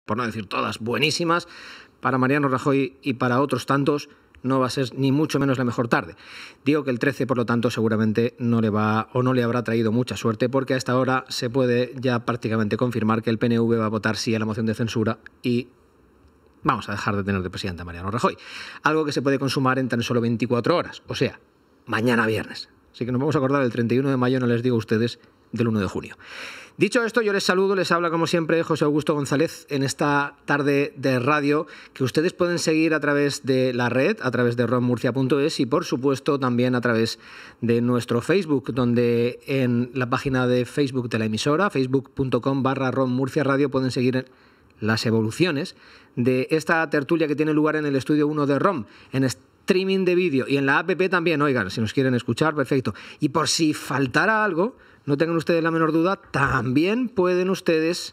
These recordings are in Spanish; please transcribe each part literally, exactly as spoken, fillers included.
por no decir todas, buenísimas, para Mariano Rajoy y para otros tantos no va a ser ni mucho menos la mejor tarde. Digo que el trece, por lo tanto, seguramente no le va o no le habrá traído mucha suerte, porque a esta hora se puede ya prácticamente confirmar que el P N V va a votar sí a la moción de censura y vamos a dejar de tener de presidente a Mariano Rajoy. Algo que se puede consumar en tan solo veinticuatro horas, o sea, mañana viernes. Así que nos vamos a acordar del treinta y uno de mayo, no les digo a ustedes del uno de junio. Dicho esto, yo les saludo, les habla como siempre José Augusto González en esta tarde de radio que ustedes pueden seguir a través de la red, a través de rom murcia punto es y por supuesto también a través de nuestro Facebook, donde en la página de Facebook de la emisora, facebook punto com barra rom murcia radio, pueden seguir las evoluciones de esta tertulia que tiene lugar en el estudio uno de ROM, en streaming de vídeo y en la app también, oigan, si nos quieren escuchar, perfecto. Y por si faltara algo, no tengan ustedes la menor duda, también pueden ustedes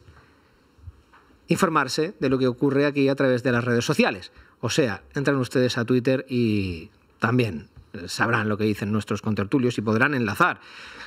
informarse de lo que ocurre aquí a través de las redes sociales. O sea, entran ustedes a Twitter y también sabrán lo que dicen nuestros contertulios y podrán enlazar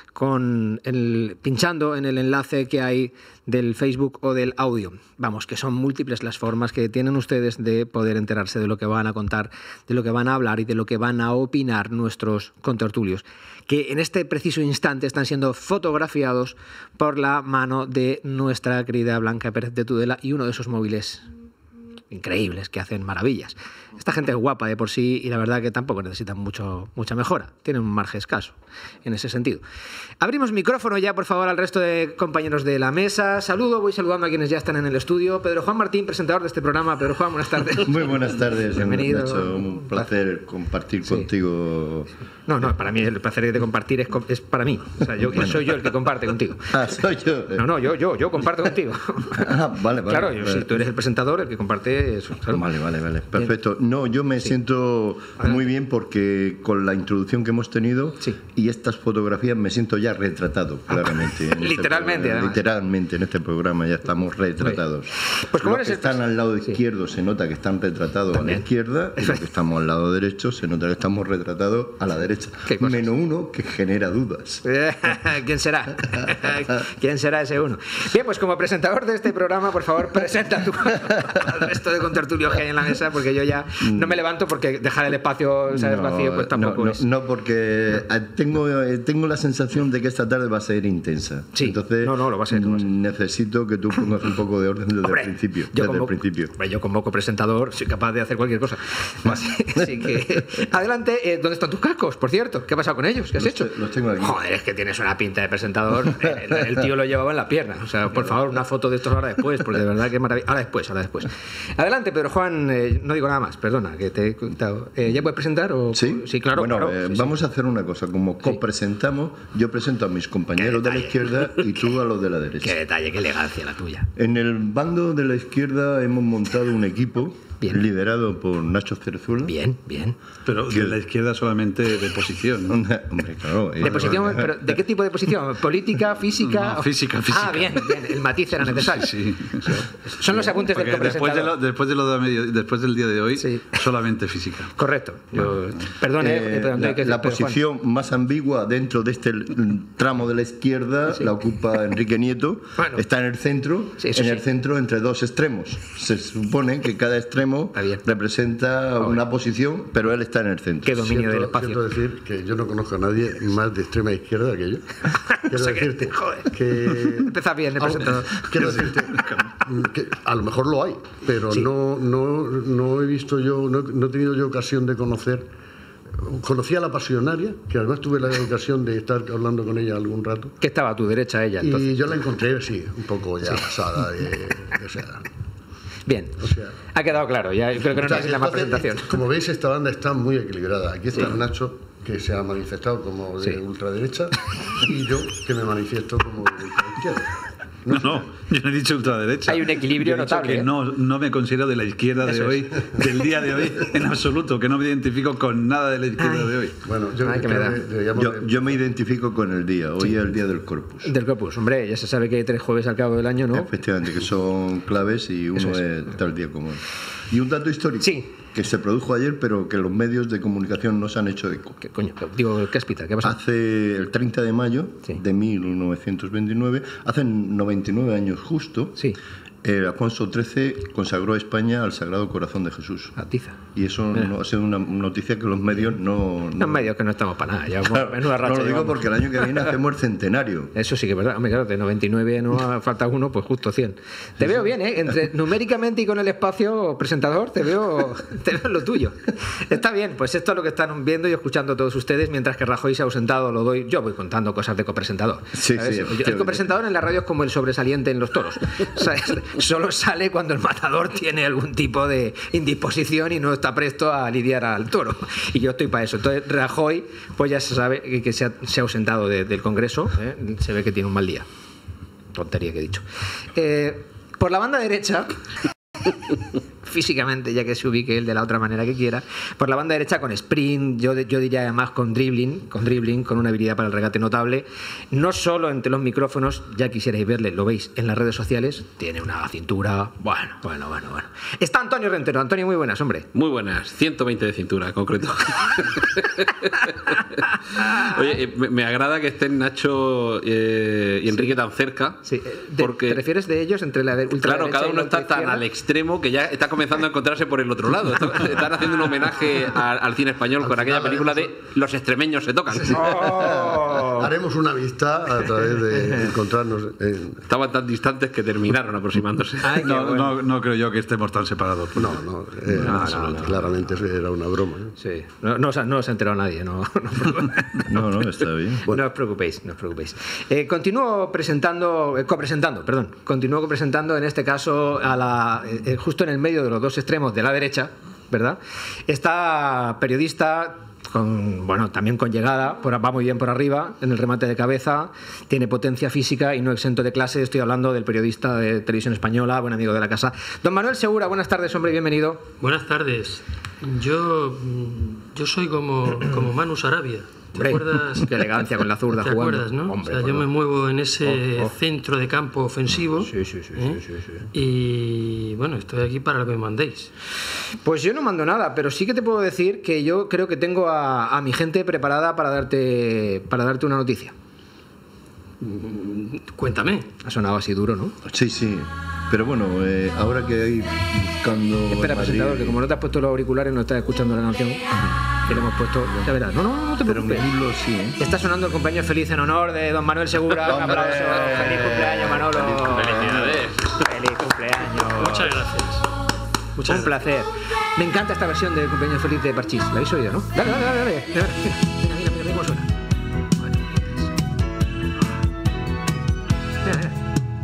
con el, pinchando en el enlace que hay del Facebook o del audio. Vamos, que son múltiples las formas que tienen ustedes de poder enterarse de lo que van a contar, de lo que van a hablar y de lo que van a opinar nuestros contertulios, que en este preciso instante están siendo fotografiados por la mano de nuestra querida Blanca Pérez de Tudela y uno de esos móviles increíbles que hacen maravillas. Esta gente es guapa de por sí y la verdad que tampoco necesitan mucho, mucha mejora. Tienen un margen escaso en ese sentido. Abrimos micrófono ya, por favor, al resto de compañeros de la mesa. Saludo, voy saludando a quienes ya están en el estudio. Pedro Juan Martín, presentador de este programa. Pedro Juan, buenas tardes. Muy buenas tardes. Bienvenido. Nacho, un placer compartir sí. contigo. No, no, para mí el placer de compartir es, es para mí. O sea, yo, soy yo el que comparte contigo. Ah, soy yo. No, no, yo, yo, yo comparto contigo. Ah, vale, vale. Claro, yo, si tú eres el presentador, el que comparte eso. ¿Sabes? Vale, vale, vale. Perfecto. No, yo me sí. siento muy bien porque con la introducción que hemos tenido sí. y estas fotografías me siento ya retratado, claramente. En literalmente, este además. Literalmente, en este programa ya estamos retratados. Pues como los que el... están al lado sí. izquierdo se nota que están retratados ¿También? a la izquierda y los que estamos al lado derecho se nota que estamos retratados a la derecha. Menos uno que genera dudas. ¿Quién será? ¿Quién será ese uno? Bien, pues como presentador de este programa, por favor, presenta tú al resto de contertulios que hay en la mesa, porque yo ya no me levanto porque dejar el espacio ¿sabes? No, vacío pues tampoco no, es. No, porque tengo, tengo la sensación de que esta tarde va a ser intensa. Sí, entonces no, no, lo va a ser, lo va a ser. Necesito que tú pongas un poco de orden desde hombre, el principio. Yo, desde convoco, el principio. Hombre, yo convoco presentador, soy capaz de hacer cualquier cosa. Así, así que, adelante, eh, ¿dónde están tus cascos? Por cierto, ¿qué ha pasado con ellos? ¿Qué has los hecho? Te, los tengo aquí. Joder, es que tienes una pinta de presentador. El, el tío lo llevaba en la pierna. O sea, por favor, una foto de estos ahora después, porque de verdad que maravilla. Ahora después, ahora después. Adelante, Pedro Juan, eh, no digo nada más, perdona, que te he contado. Eh, ¿Ya puedes presentar? O... Sí, sí, claro. Bueno, claro eh, sí, vamos sí. a hacer una cosa. Como copresentamos, yo presento a mis compañeros de la izquierda y tú a los de la derecha. Qué detalle, qué elegancia la tuya. En el bando de la izquierda hemos montado un equipo bien. liderado por Nacho Cerezuela. Bien, bien. Pero de la izquierda solamente de posición, ¿no? Hombre, claro. ¿De posición? ¿Pero de qué tipo de posición? ¿Política, física? No, física, física. Ah, bien, bien. El matiz era necesario. Sí, sí. Son los apuntes Porque del copresentador. Después, de lo, después, de lo de medio, después del día de hoy, sí. solamente física. Correcto. Yo, perdone, eh, perdone, la, que la posición Juan. más ambigua dentro de este tramo de la izquierda sí. la ocupa Enrique Nieto. Bueno. Está en el centro, sí, en sí. el centro entre dos extremos. Se supone que cada extremo representa Representa una posición, pero él está en el centro. ¿Qué dominio siento, del espacio? Siento decir que yo no conozco a nadie más de extrema izquierda que yo. Quiero o sea decirte que, joder, que... Empezá bien el presentador. Quiero decirte que a lo mejor lo hay, pero sí. no, no, no he visto yo, no, no he tenido yo ocasión de conocer. Conocí a la Pasionaria, que además tuve la ocasión de estar hablando con ella algún rato. Que estaba a tu derecha ella, entonces. Y yo la encontré, sí, un poco ya sí. pasada de... de o sea, Bien, o sea, ha quedado claro, ya creo que no necesita más presentación. Como veis, esta banda está muy equilibrada. Aquí está sí. Nacho, que se ha manifestado como de sí. ultraderecha, y yo, que me manifiesto como de ultraizquierda. No, no, yo no he dicho ultraderecha. Hay un equilibrio yo he dicho notable. que ¿eh? no, no me considero de la izquierda de Eso hoy, es. del día de hoy, en absoluto, que no me identifico con nada de la izquierda Ay. de hoy. Bueno, yo, Ay, que me da. yo, yo me identifico con el día. Hoy sí. es el día del Corpus. Del Corpus, hombre, ya se sabe que hay tres jueves al cabo del año, ¿no? Efectivamente, que son claves y uno es, es tal día como hoy. Y un dato histórico. Sí. Que se produjo ayer, pero que los medios de comunicación no se han hecho eco. ¿Qué coño? Digo, ¿qué hospital? ¿Qué ha pasado? Hace el treinta de mayo sí. de mil novecientos veintinueve, hace noventa y nueve años justo, sí. Eh, Alfonso trece consagró a España al Sagrado Corazón de Jesús. Atiza. Y eso no, ha sido una noticia que los medios no... no... Los medios que no estamos para nada. Ya, claro, menuda racha no lo digo llevamos. porque el año que viene hacemos el centenario. Eso sí que es verdad. Hombre, claro, de noventa y nueve no falta uno, pues justo cien. Te veo bien, ¿eh? Entre numéricamente y con el espacio presentador, te veo, te veo lo tuyo. Está bien, pues esto es lo que están viendo y escuchando todos ustedes, mientras que Rajoy se ha ausentado, lo doy. Yo voy contando cosas de copresentador. Sí, sí, el copresentador en la radio es como el sobresaliente en los toros. O sea, solo sale cuando el matador tiene algún tipo de indisposición y no está presto a lidiar al toro. Y yo estoy para eso. Entonces, Rajoy, pues ya se sabe que, que se, ha, se ha ausentado de, del Congreso. ¿eh? Se ve que tiene un mal día. Tontería que he dicho. Eh, por la banda derecha... físicamente, ya que se ubique él de la otra manera que quiera, por la banda derecha con sprint, yo, yo diría además con dribbling, con dribbling, con una habilidad para el regate notable, no solo entre los micrófonos, ya quisierais verle, lo veis en las redes sociales, tiene una cintura, bueno, bueno, bueno, bueno. Está Antonio Rentero. Antonio, muy buenas, hombre. Muy buenas, ciento veinte de cintura, en concreto. Oye, me, me agrada que estén Nacho eh, y Enrique sí. tan cerca. Sí. De, porque, ¿Te refieres de ellos entre la de ultra claro, cada uno está tan al extremo que ya está comenzando a encontrarse por el otro lado. Están haciendo un homenaje al, al cine español al con aquella película de Los extremeños se tocan. Sí. Oh. Haremos una amistad a través de encontrarnos. En... Estaban tan distantes que terminaron aproximándose. Ay, no, bueno. no, no creo yo que estemos tan separados. No, no, eh, no, no, no claramente no. Era una broma. ¿eh? Sí. No, no, no os ha enterado nadie. No, no, no, está bien. Bueno. No os preocupéis, no os preocupéis. Eh, continúo presentando, eh, copresentando, perdón, continúo copresentando en este caso a la, eh, justo en el medio de los dos extremos de la derecha, ¿verdad? Esta periodista con, bueno, también con llegada, por, va muy bien por arriba, en el remate de cabeza, tiene potencia física y no exento de clase. Estoy hablando del periodista de Televisión Española, buen amigo de la casa, don Manuel Segura. Buenas tardes, hombre, bienvenido. Buenas tardes. Yo, yo soy como, como Manu Sarabia. ¿Te acuerdas? Qué elegancia con la zurda ¿Te jugando. acuerdas, no? Hombre, o sea, yo me muevo en ese oh, oh. centro de campo ofensivo. Sí, sí, sí, ¿eh? sí, sí, sí. Y bueno, estoy aquí para lo que me mandéis. Pues yo no mando nada, pero sí que te puedo decir que yo creo que tengo a, a mi gente preparada para darte, para darte una noticia. Cuéntame. Ha sonado así duro, ¿no? Sí, sí. Pero bueno, eh, ahora que hay buscando... Espera, presentador, que como no te has puesto los auriculares, no estás escuchando la canción que le hemos puesto. Ya verás. No, no, no te preocupes. Pero Mulo, sí, ¿eh? Está sonando el cumpleaños feliz en honor de don Manuel Segura. Un aplauso. Feliz cumpleaños, Manolo. Felicidades. Feliz cumpleaños. Muchas gracias. Muchas Un placer. gracias. Me encanta esta versión de cumpleaños feliz de Parchís. ¿La habéis oído, no? Dale, dale, dale. dale. Mira, mira, mira, mira cómo suena. Mira, mira.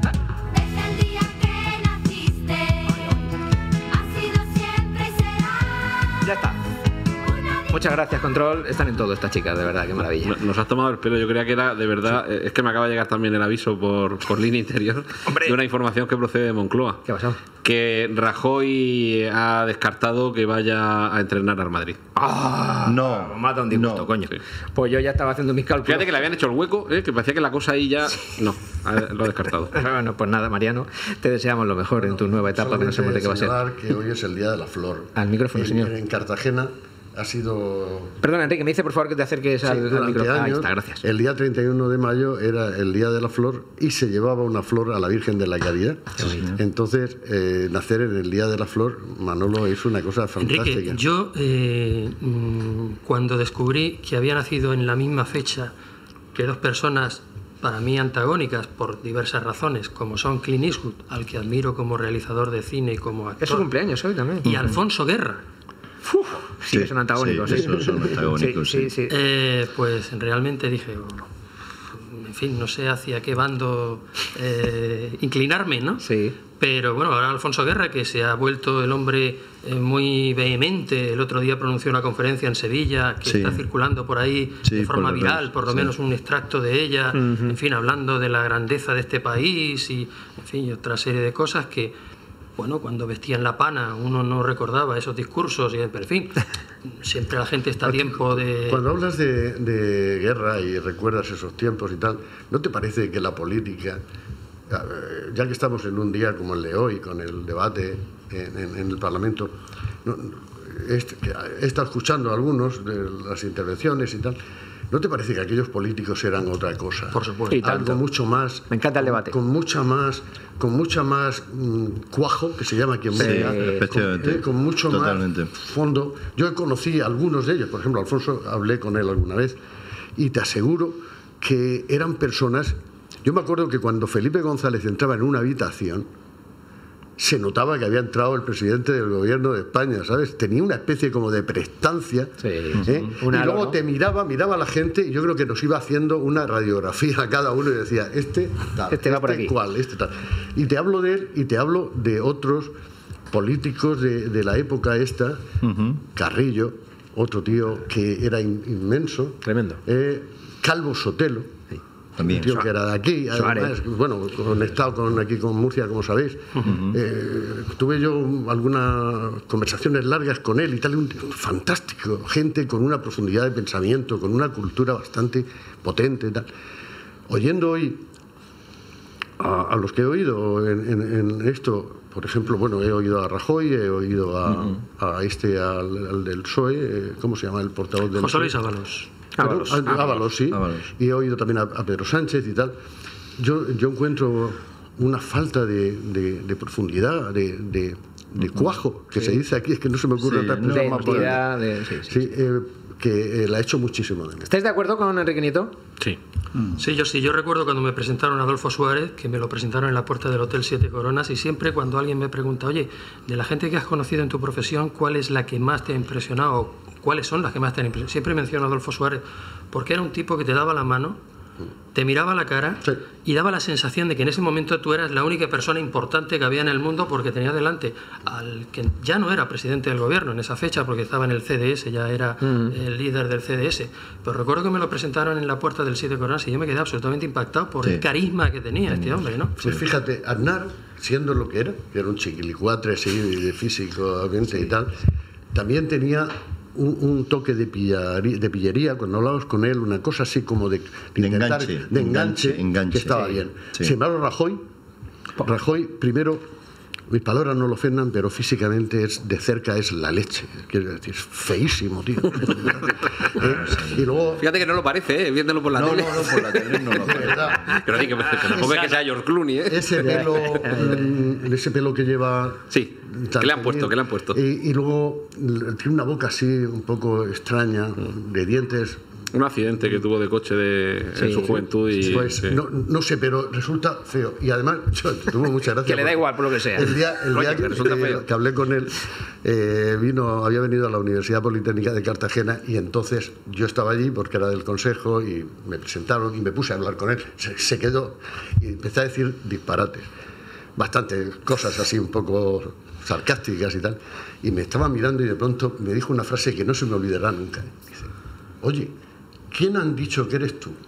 Ya está. Muchas gracias, Control. Están en todo estas chicas, de verdad, qué maravilla. Nos has tomado el pelo, yo creía que era de verdad. Sí. Es que me acaba de llegar también el aviso por, por línea interior de una información que procede de Moncloa. ¿Qué ha pasado? Que Rajoy ha descartado que vaya a entrenar al Madrid. ¡Ah! No. Mata un disgusto, no. coño. Sí. Pues yo ya estaba haciendo mis cálculos. Fíjate que le habían hecho el hueco, ¿eh? Que parecía que la cosa ahí ya. No, lo ha descartado. Bueno, pues nada, Mariano, te deseamos lo mejor bueno, en tu nueva etapa, que no sabemos de qué va a ser. Que hoy es el Día de la Flor. Al micrófono, en, señor. En Cartagena ha sido... Perdona, Enrique, me dice por favor que te acerques sí, al, al micrófono. Ahí está, gracias. El día treinta y uno de mayo era el Día de la Flor y se llevaba una flor a la Virgen de la Caridad. Sí. Entonces, eh, nacer en el Día de la Flor, Manolo, es una cosa fantástica. Enrique, yo eh, cuando descubrí que había nacido en la misma fecha que dos personas para mí antagónicas por diversas razones, como son Clint Eastwood, al que admiro como realizador de cine y como actor. Es su cumpleaños hoy también. Y Alfonso Guerra. Uf, sí, sí, son antagónicos. Sí, sí. son antagónicos. Sí, sí, sí. Eh, pues realmente dije, oh, en fin, no sé hacia qué bando eh, inclinarme, ¿no? Sí. Pero bueno, ahora Alfonso Guerra, que se ha vuelto el hombre eh, muy vehemente, el otro día pronunció una conferencia en Sevilla que sí. está circulando por ahí sí, de forma por viral, menos, por lo sí. menos un extracto de ella, uh-huh. en fin, hablando de la grandeza de este país y, en fin, y otra serie de cosas que, bueno, cuando vestían la pana uno no recordaba esos discursos, y, en fin, siempre la gente está a tiempo de... Cuando hablas de, de guerra y recuerdas esos tiempos y tal, ¿no te parece que la política, ya que estamos en un día como el de hoy, con el debate en, en, en el Parlamento, no, he estado escuchando algunos de las intervenciones y tal, ¿No te parece que aquellos políticos eran otra cosa? Por supuesto. Y tanto. Algo mucho más... Me encanta el debate. Con mucha más, con mucha más mmm, cuajo, que se llama aquí en Sí, Murcia. efectivamente. Con, eh, con mucho Totalmente. más fondo. Yo conocí a algunos de ellos, por ejemplo, Alfonso, hablé con él alguna vez, y te aseguro que eran personas... Yo me acuerdo que cuando Felipe González entraba en una habitación, se notaba que había entrado el presidente del gobierno de España, ¿sabes? Tenía una especie como de prestancia. Sí, ¿eh? un Y halo, luego ¿no? te miraba, miraba a la gente, y yo creo que nos iba haciendo una radiografía a cada uno y decía, este tal, Este va por aquí. cual, este tal. Y te hablo de él y te hablo de otros políticos de, de la época esta, Ujú. Carrillo, otro tío que era in- inmenso. Tremendo. eh, Calvo Sotelo. También. Un tío que era de aquí, además, bueno, conectado con, aquí con Murcia, como sabéis. Uh-huh. eh, tuve yo algunas conversaciones largas con él y tal, un tío fantástico, gente con una profundidad de pensamiento, con una cultura bastante potente y tal. Oyendo hoy a, a los que he oído en, en, en esto, por ejemplo, bueno, he oído a Rajoy, he oído a, uh-huh. a este, al, al del P S O E, ¿cómo se llama el portavoz del José Luis Ábalos. Ábalos, Ábalos, Ábalos, sí. Ábalos. Y he oído también a, a Pedro Sánchez y tal. Yo, yo encuentro una falta de, de, de profundidad, de, de, de cuajo, que sí. se dice aquí, es que no se me ocurre sí, otra no, expresión más entidad, de, sí, sí, sí, sí. Eh, que eh, la ha hecho muchísimo de mí. ¿Estáis de acuerdo con Enrique Nieto? Sí. Mm. Sí, yo sí. Yo recuerdo cuando me presentaron a Adolfo Suárez, que me lo presentaron en la puerta del Hotel Siete Coronas, y siempre cuando alguien me pregunta, oye, de la gente que has conocido en tu profesión, ¿cuál es la que más te ha impresionado? ¿Cuáles son las que más te han impresionado? Siempre menciono a Adolfo Suárez, porque era un tipo que te daba la mano, te miraba a la cara sí. y daba la sensación de que en ese momento tú eras la única persona importante que había en el mundo, porque tenía delante al que ya no era presidente del gobierno en esa fecha, porque estaba en el C D S, ya era mm. el líder del C D S. Pero recuerdo que me lo presentaron en la puerta del Siete Coronas y yo me quedé absolutamente impactado por sí. el carisma que tenía este hombre, ¿no? Pues sí. Fíjate, Aznar, siendo lo que era, que era un chiquilicuatre así de físico sí. y tal, también tenía Un, un toque de, pillaría, de pillería cuando hablabas con él, una cosa así como de, de, de intentar, enganche, de enganche, enganche, enganche que estaba sí, bien. Sí. Sin embargo, Rajoy, Rajoy, primero, mis palabras no lo ofendan, pero físicamente es de cerca es la leche. Quiero decir, es feísimo, tío. ¿Eh? Y luego, fíjate que no lo parece, ¿eh? Viéndolo por la no, tele. No, no, por la tele no lo parece. Pero sí, que tampoco es que sea George Clooney, ¿eh? Ese pelo, ese pelo que lleva... Sí, que le han puesto, que le han puesto. Y, y luego tiene una boca así un poco extraña, de dientes... Un accidente que tuvo de coche de, sí, en su juventud y... Pues sí. no, no sé, pero resulta feo. Y además, yo tuvo mucha gracia. Que le da igual por lo que sea. El día, el Oye, día que, que, que hablé con él, eh, vino, había venido a la Universidad Politécnica de Cartagena y entonces yo estaba allí porque era del consejo y me presentaron y me puse a hablar con él. Se, se quedó y empecé a decir disparates. Bastantes cosas así un poco sarcásticas y tal. Y me estaba mirando y de pronto me dijo una frase que no se me olvidará nunca. Dice, oye, ¿quién han dicho que eres tú?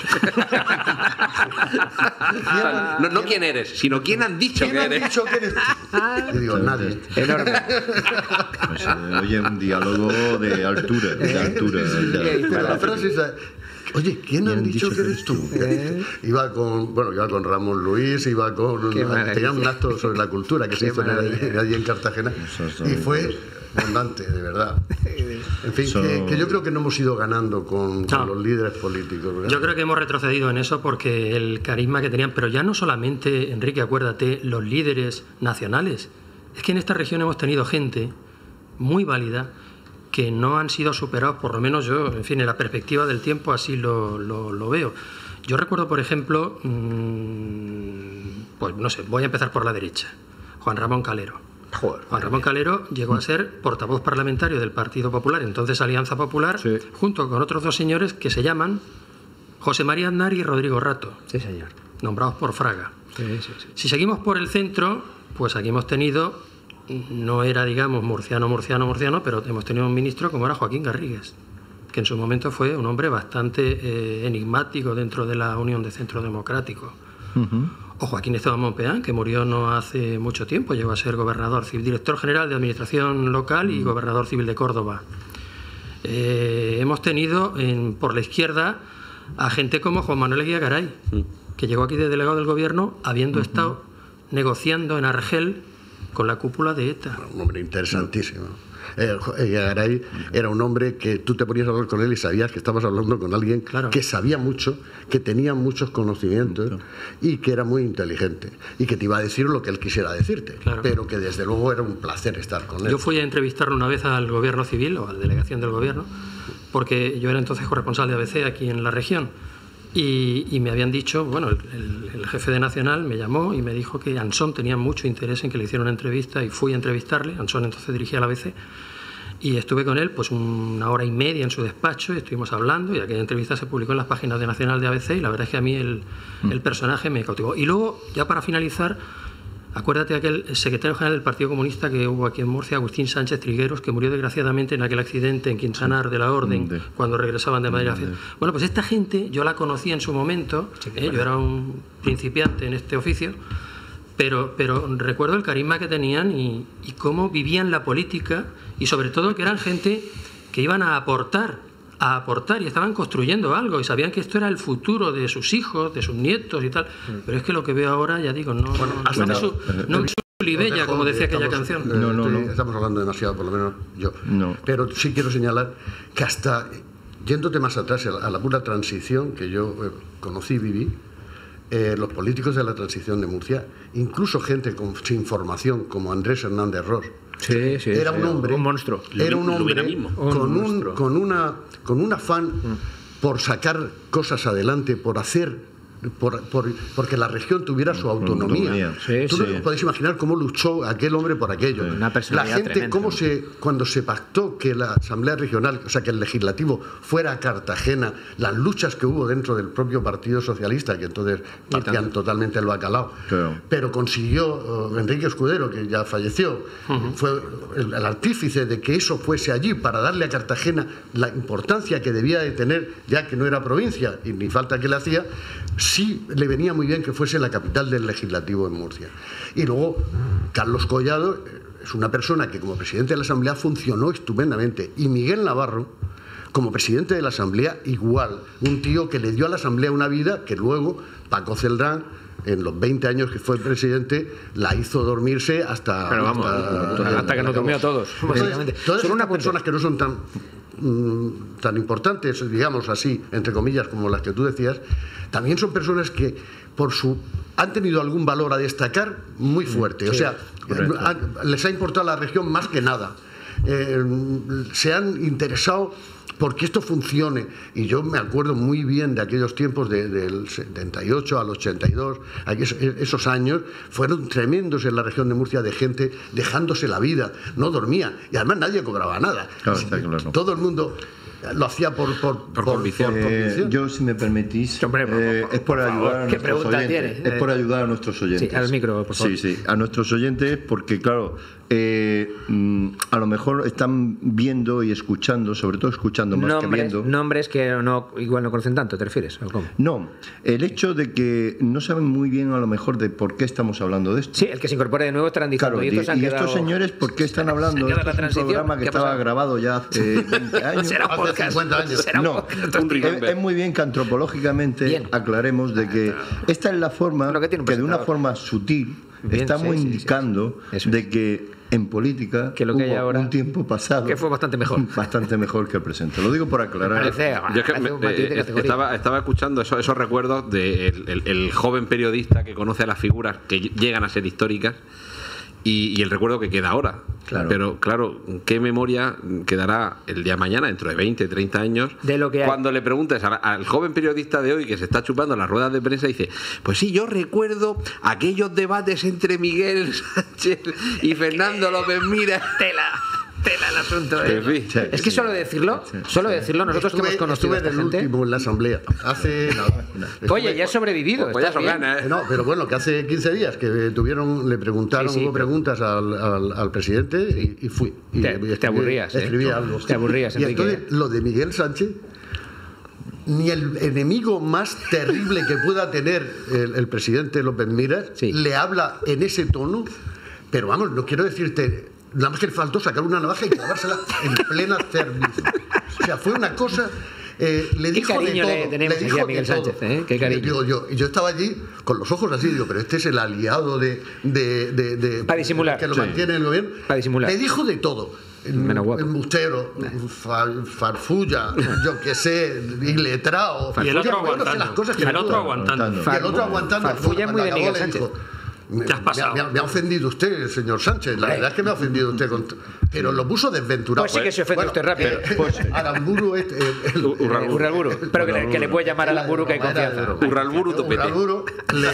no, no quién eres, sino quién han dicho ¿Quién que han eres. dicho que eres tú? Y digo, nadie. Enorme. Pues, eh, oye, un diálogo de altura, de altura. Sí, sí, sí. Pero la frase es, oye, ¿quién han dicho, dicho que eres tú? ¿Eh? Iba con, bueno, iba con Ramón Luis, iba con, tenía un acto sobre la cultura que Qué se hizo allí, allí en Cartagena y fue abundante, de verdad. En fin, so... que, que yo creo que no hemos ido ganando con, con no. los líderes políticos, ¿verdad? Yo creo que hemos retrocedido en eso porque el carisma que tenían, pero ya no solamente, Enrique, acuérdate, los líderes nacionales. Es que en esta región hemos tenido gente muy válida que no han sido superados, por lo menos yo, en fin, en la perspectiva del tiempo así lo, lo, lo veo. Yo recuerdo, por ejemplo, mmm, pues no sé, voy a empezar por la derecha. Juan Ramón Calero. Joder, Juan Ramón Calero llegó a ser portavoz parlamentario del Partido Popular, entonces Alianza Popular, sí. junto con otros dos señores que se llaman José María Aznar y Rodrigo Rato. Sí, señor. Nombrados por Fraga. Sí, sí, sí. Si seguimos por el centro, pues aquí hemos tenido, no era, digamos, murciano, murciano, murciano, pero hemos tenido un ministro como era Joaquín Garrigues, que en su momento fue un hombre bastante eh, enigmático dentro de la Unión de Centro Democrático. Uh-huh. O Joaquín Esteban Monpeán, que murió no hace mucho tiempo, llegó a ser gobernador civil, director general de Administración Local y gobernador civil de Córdoba. Eh, hemos tenido en, por la izquierda a gente como Juan Manuel Eguía Garay, que llegó aquí de delegado del gobierno habiendo uh-huh. estado negociando en Argel con la cúpula de ETA. Un hombre interesantísimo. Eh, Garay era un hombre que tú te ponías a hablar con él y sabías que estabas hablando con alguien claro. que sabía mucho, que tenía muchos conocimientos claro. y que era muy inteligente y que te iba a decir lo que él quisiera decirte, claro. pero que desde luego era un placer estar con él. Yo fui a entrevistarlo una vez al gobierno civil o a la delegación del gobierno, porque yo era entonces corresponsal de A B C aquí en la región. Y, y me habían dicho, bueno, el, el, el jefe de Nacional me llamó y me dijo que Ansón tenía mucho interés en que le hiciera una entrevista y fui a entrevistarle. Ansón entonces dirigía la A B C y estuve con él pues una hora y media en su despacho y estuvimos hablando y aquella entrevista se publicó en las páginas de Nacional de A B C y la verdad es que a mí el, el personaje me cautivó. Y luego, ya para finalizar, acuérdate de aquel secretario general del Partido Comunista que hubo aquí en Murcia, Agustín Sánchez Trigueros, que murió desgraciadamente en aquel accidente en Quintanar de la Orden, de, cuando regresaban de Madrid. De, bueno, pues esta gente, yo la conocí en su momento, sí, ¿eh? Yo era un principiante en este oficio, pero, pero recuerdo el carisma que tenían y, y cómo vivían la política y sobre todo que eran gente que iban a aportar a aportar y estaban construyendo algo y sabían que esto era el futuro de sus hijos, de sus nietos y tal, pero es que lo que veo ahora, ya digo, no, bueno, no, bueno, me su, no me Libella, como decía aquella estamos, canción. Eh, no, no, no. Estamos hablando demasiado, por lo menos yo. No. Pero sí quiero señalar que hasta, yéndote más atrás, a la pura transición que yo eh, conocí y viví, eh, los políticos de la transición de Murcia, incluso gente con, sin formación, como Andrés Hernández Ros, sí, sí, era sí, un hombre, un monstruo. Era un hombre con un, con una, con un afán mm. por sacar cosas adelante, por hacer, por, por, porque la región tuviera su autonomía. Sí, Tú sí. no puedes imaginar cómo luchó aquel hombre por aquello. Una la gente, tremenda. cómo se, cuando se pactó que la Asamblea Regional, o sea, que el Legislativo fuera a Cartagena, las luchas que hubo dentro del propio Partido Socialista, que entonces partían totalmente el bacalao, claro. pero consiguió uh, Enrique Escudero, que ya falleció, uh-huh. fue el, el artífice de que eso fuese allí para darle a Cartagena la importancia que debía de tener, ya que no era provincia, y ni falta que le hacía. Sí le venía muy bien que fuese la capital del Legislativo en Murcia. Y luego Carlos Collado es una persona que como presidente de la Asamblea funcionó estupendamente. Y Miguel Navarro, como presidente de la Asamblea, igual. Un tío que le dio a la Asamblea una vida que luego Paco Celdrán, en los veinte años que fue presidente, la hizo dormirse hasta... Pero vamos, hasta, hasta que nos durmió a todos. Entonces, todas Son unas personas que no son tan... tan importantes, digamos así, entre comillas, como las que tú decías, también son personas que por su han tenido algún valor a destacar muy fuerte. Sí, o sea, han, les ha importado la región más que nada. Eh, se han interesado porque esto funcione. Y yo me acuerdo muy bien de aquellos tiempos de, del setenta y ocho al ochenta y dos, esos años fueron tremendos en la región de Murcia, de gente dejándose la vida, no dormía y además nadie cobraba nada. Claro, está claro. Todo el mundo lo hacía por, por, por, por convicción. Eh, yo, si me permitís, Hombre, eh, es por ayudar a ¿Qué nuestros oyentes. Tienes? Es por ayudar a nuestros oyentes. Sí, al micro, por favor. Sí, sí, a nuestros oyentes, porque claro, eh, a lo mejor están viendo y escuchando, sobre todo escuchando más nombres, que viendo. Nombres que no, igual no conocen tanto, ¿te refieres? ¿O cómo? No, el hecho de que no saben muy bien a lo mejor de por qué estamos hablando de esto. Sí, el que se incorpore de nuevo estarán diciendo. Claro, y, estos, y estos señores, ¿por qué están hablando? Esto es un programa que estaba grabado ya hace veinte años. Será hace cincuenta años. Será no, es, es muy bien que antropológicamente bien. aclaremos de que esta es la forma que, que de una forma sutil bien, estamos sí, indicando sí, sí, sí. de que en política que lo que hubo hay ahora, un tiempo pasado que fue bastante mejor bastante mejor que el presente. Lo digo por aclarar. Parece, Yo es que me, eh, estaba, estaba escuchando esos, esos recuerdos del de el, el joven periodista que conoce a las figuras que llegan a ser históricas y, y el recuerdo que queda ahora. Claro. Pero claro, ¿qué memoria quedará el día de mañana, dentro de veinte, treinta años? De lo que hay. Cuando le preguntes al, al joven periodista de hoy que se está chupando las ruedas de prensa y dice, pues sí, yo recuerdo aquellos debates entre Miguel Sánchez y Fernando López Mira. Tela. Tela el asunto, ¿eh? Sí, sí, es que solo decirlo, solo decirlo, nosotros estuve, que hemos conocido estuve a esta en el gente. último en la asamblea. Hace nada. Oye, ya has sobrevivido. Pues ya son ganas, ¿eh? No, pero bueno, que hace quince días que tuvieron, le preguntaron, sí, sí, hubo preguntas al, al, al presidente sí. y, y fui. Y te, escribí, te aburrías, ¿eh? Escribí algo. Te aburrías, y entonces lo de Miguel Sánchez, ni el enemigo más terrible que pueda tener el, el presidente López Miras sí. le habla en ese tono, pero vamos, no quiero decirte. Nada más que le faltó sacar una navaja y clavársela en plena cerviz. O sea, fue una cosa Eh, le Qué dijo cariño de todo, le tenemos le aquí a Miguel Sánchez, ¿eh? Qué cariño. Digo, yo, yo estaba allí con los ojos así, digo, pero este es el aliado de... de, de, de Para disimular. Que lo Sí. mantiene el gobierno. Para disimular. Le dijo de todo. Menos guapo. Embustero, far, farfulla, yo qué sé, iletrao. Y el otro Yo no sé aguantando. las cosas que Y el me otro pudo. aguantando. Y el otro aguantando. Farfulla es muy de Cuando Miguel acabó, le Sánchez. dijo, Me, Te has pasado. me ha, me ha ofendido usted, señor Sánchez. La verdad es que me ha ofendido usted. Con, pero lo puso desventurado. Pues sí que se ofende bueno, usted rápido. Eh, pues Aramburu. Este, el, el, Urralburu. Urralburu. Pero que le, que le puede llamar a Aramburu que hay confianza. Urralburu topete. Urralburu le,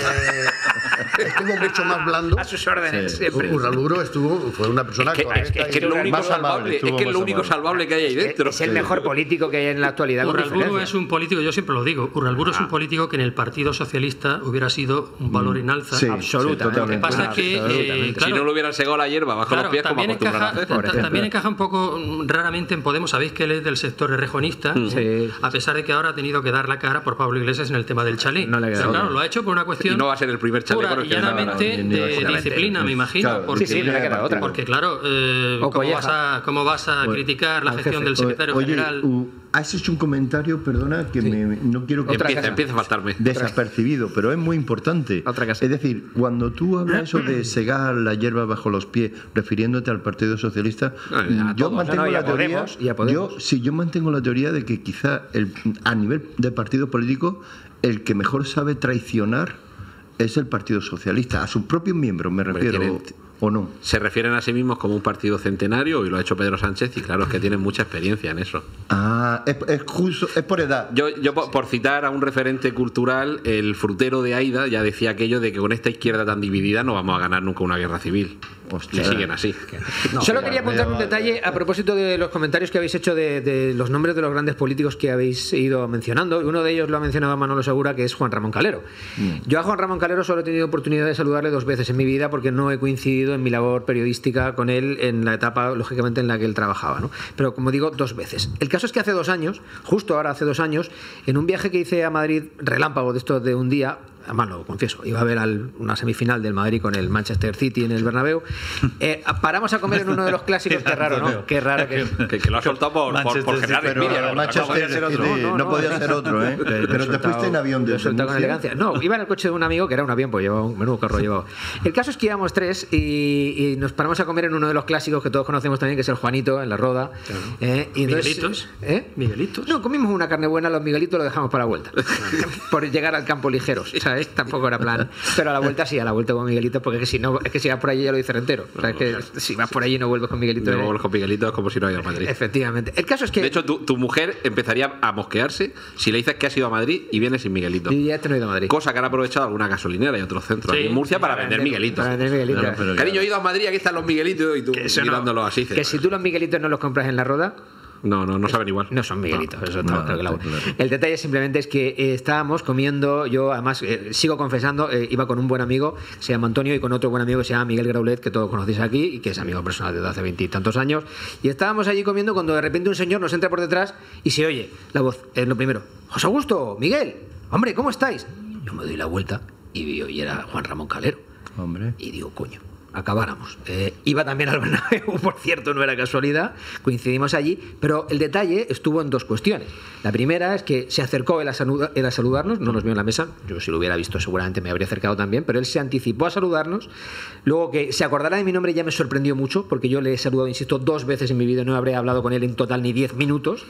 estuvo mucho más blando. A sus órdenes, Sí. siempre. Urralburu estuvo, fue una persona Es que, correcta. es que, es que y- es lo único más salvable, amable, es que es estuvo lo más único amable. salvable que hay ahí dentro. Es el mejor político que hay en la actualidad. con Urralburu diferencia. es un político, yo siempre lo digo, Urralburu es un político que en el Partido Socialista hubiera sido un valor en alza. Sí, Absoluta. sí, Lo que totalmente. pasa es que, eh, claro, Si no le hubieran segado la hierba bajo claro, los pies, como también, acostumbran a encaja, hacer. por ejemplo. también encaja un poco mm, raramente en Podemos. Sabéis que él es del sector errejonista, Sí. a pesar de que ahora ha tenido que dar la cara por Pablo Iglesias en el tema del chalé. No le ha Pero quedado claro, bien. lo ha hecho por una cuestión Y no va a ser el primer chaleco pura con el y que llanamente no, no, no, de no, disciplina, me imagino. Claro, porque, sí, sí, no le queda otra. porque claro, eh, O ¿cómo, colleja. vas a, ¿cómo vas a criticar la al gestión jefe. del secretario Oye, general? uh, has hecho un comentario, perdona, que me, no quiero que Empieza, pase empieza a faltarme. desapercibido, pero es muy importante. Otra casa. Es decir, cuando tú hablas eso de segar la hierba bajo los pies, refiriéndote al Partido Socialista, Ah, a yo todos. mantengo No, no, y a la teoría, Podemos, y a Podemos. yo sí, yo mantengo la teoría de que quizá el, a nivel de partido político el que mejor sabe traicionar es el Partido Socialista, a sus propios miembros me refiero, tienen- o no. Se refieren a sí mismos como un partido centenario y lo ha hecho Pedro Sánchez y claro, es que tienen mucha experiencia en eso. Ah, es, es justo, es por edad. Yo, yo por, por citar a un referente cultural, el frutero de Aida ya decía aquello de que con esta izquierda tan dividida no vamos a ganar nunca una guerra civil. Hostia. Y siguen así. Solo quería apuntar un detalle a propósito de los comentarios que habéis hecho de, de los nombres de los grandes políticos que habéis ido mencionando. Uno de ellos lo ha mencionado Manolo Segura, que es Juan Ramón Calero. Yo a Juan Ramón Calero solo he tenido oportunidad de saludarle dos veces en mi vida porque no he coincidido en mi labor periodística con él en la etapa, lógicamente, en la que él trabajaba, ¿no? Pero como digo, dos veces. El caso es que hace dos años, justo ahora hace dos años, en un viaje que hice a Madrid, relámpago de esto de un día, además lo confieso, iba a ver al, una semifinal del Madrid con el Manchester City en el Bernabéu, eh, paramos a comer en uno de los clásicos, qué raro, ¿no? Qué raro que... Que, que lo ha soltado por, por, por generar Pero envidia. ¿no? Manchester No podía ser otro. City, No, no, no, no, podía no. ser otro, ¿eh? Pero te fuiste en avión Lo he desde soltado con Murcia. elegancia. No, iba en el coche de un amigo que era un avión, pues llevaba un menudo carro llevado. El caso es que íbamos tres y, y nos paramos a comer en uno de los clásicos que todos conocemos también, que es el Juanito, en la Roda. Eh, y entonces- Miguelitos. ¿Eh? Miguelitos. No, comimos una carne buena, los Miguelitos lo dejamos para la vuelta. Por llegar al campo ligeros, ¿sabes? Tampoco era plan. Pero a la vuelta sí, a la vuelta con Miguelitos, porque es que si no, es que si vas por allí ya lo dice entero. O sea, es que si vas por allí y no vuelves con Miguelitos. Luego eh, los Miguelitos es como si no hubiera ido a Madrid. Efectivamente. El caso es que. De hecho, tu, tu mujer empezaría a mosquearse si le dices que has ido a Madrid y vienes sin Miguelito. yo ya este no he ido a Madrid. Cosa que han aprovechado alguna gasolinera y otros centros Sí, aquí en Murcia para Para vender Miguelitos. Para vender Miguelitos. Claro, pero- Cariño, he ido a Madrid, aquí están los Miguelitos y tú Que eso no- mirándolos así. Que si tú los Miguelitos no los compras en la Roda, No, no, no saben igual. no son Miguelitos, eso está no, más claro que el agua. está claro. El detalle simplemente es que eh, estábamos comiendo, yo además eh, sigo confesando, eh, iba con un buen amigo, se llama Antonio, y con otro buen amigo que se llama Miguel Graulet, que todos conocéis aquí, y que es amigo personal desde hace veintitantos años, y estábamos allí comiendo cuando de repente un señor nos entra por detrás y se oye la voz, es lo primero, José Augusto, Miguel, hombre, ¿cómo estáis? Yo me doy la vuelta y vi, y era Juan Ramón Calero. Hombre. Y digo, coño, acabáramos. Eh, iba también al Bernabéu, por cierto, no era casualidad, coincidimos allí, pero el detalle estuvo en dos cuestiones. La primera es que se acercó él a, saluda- él a saludarnos, no nos vio en la mesa, yo si lo hubiera visto seguramente me habría acercado también, pero él se anticipó a saludarnos, luego que se acordara de mi nombre ya me sorprendió mucho, porque yo le he saludado, insisto, dos veces en mi vida, no habré hablado con él en total ni diez minutos.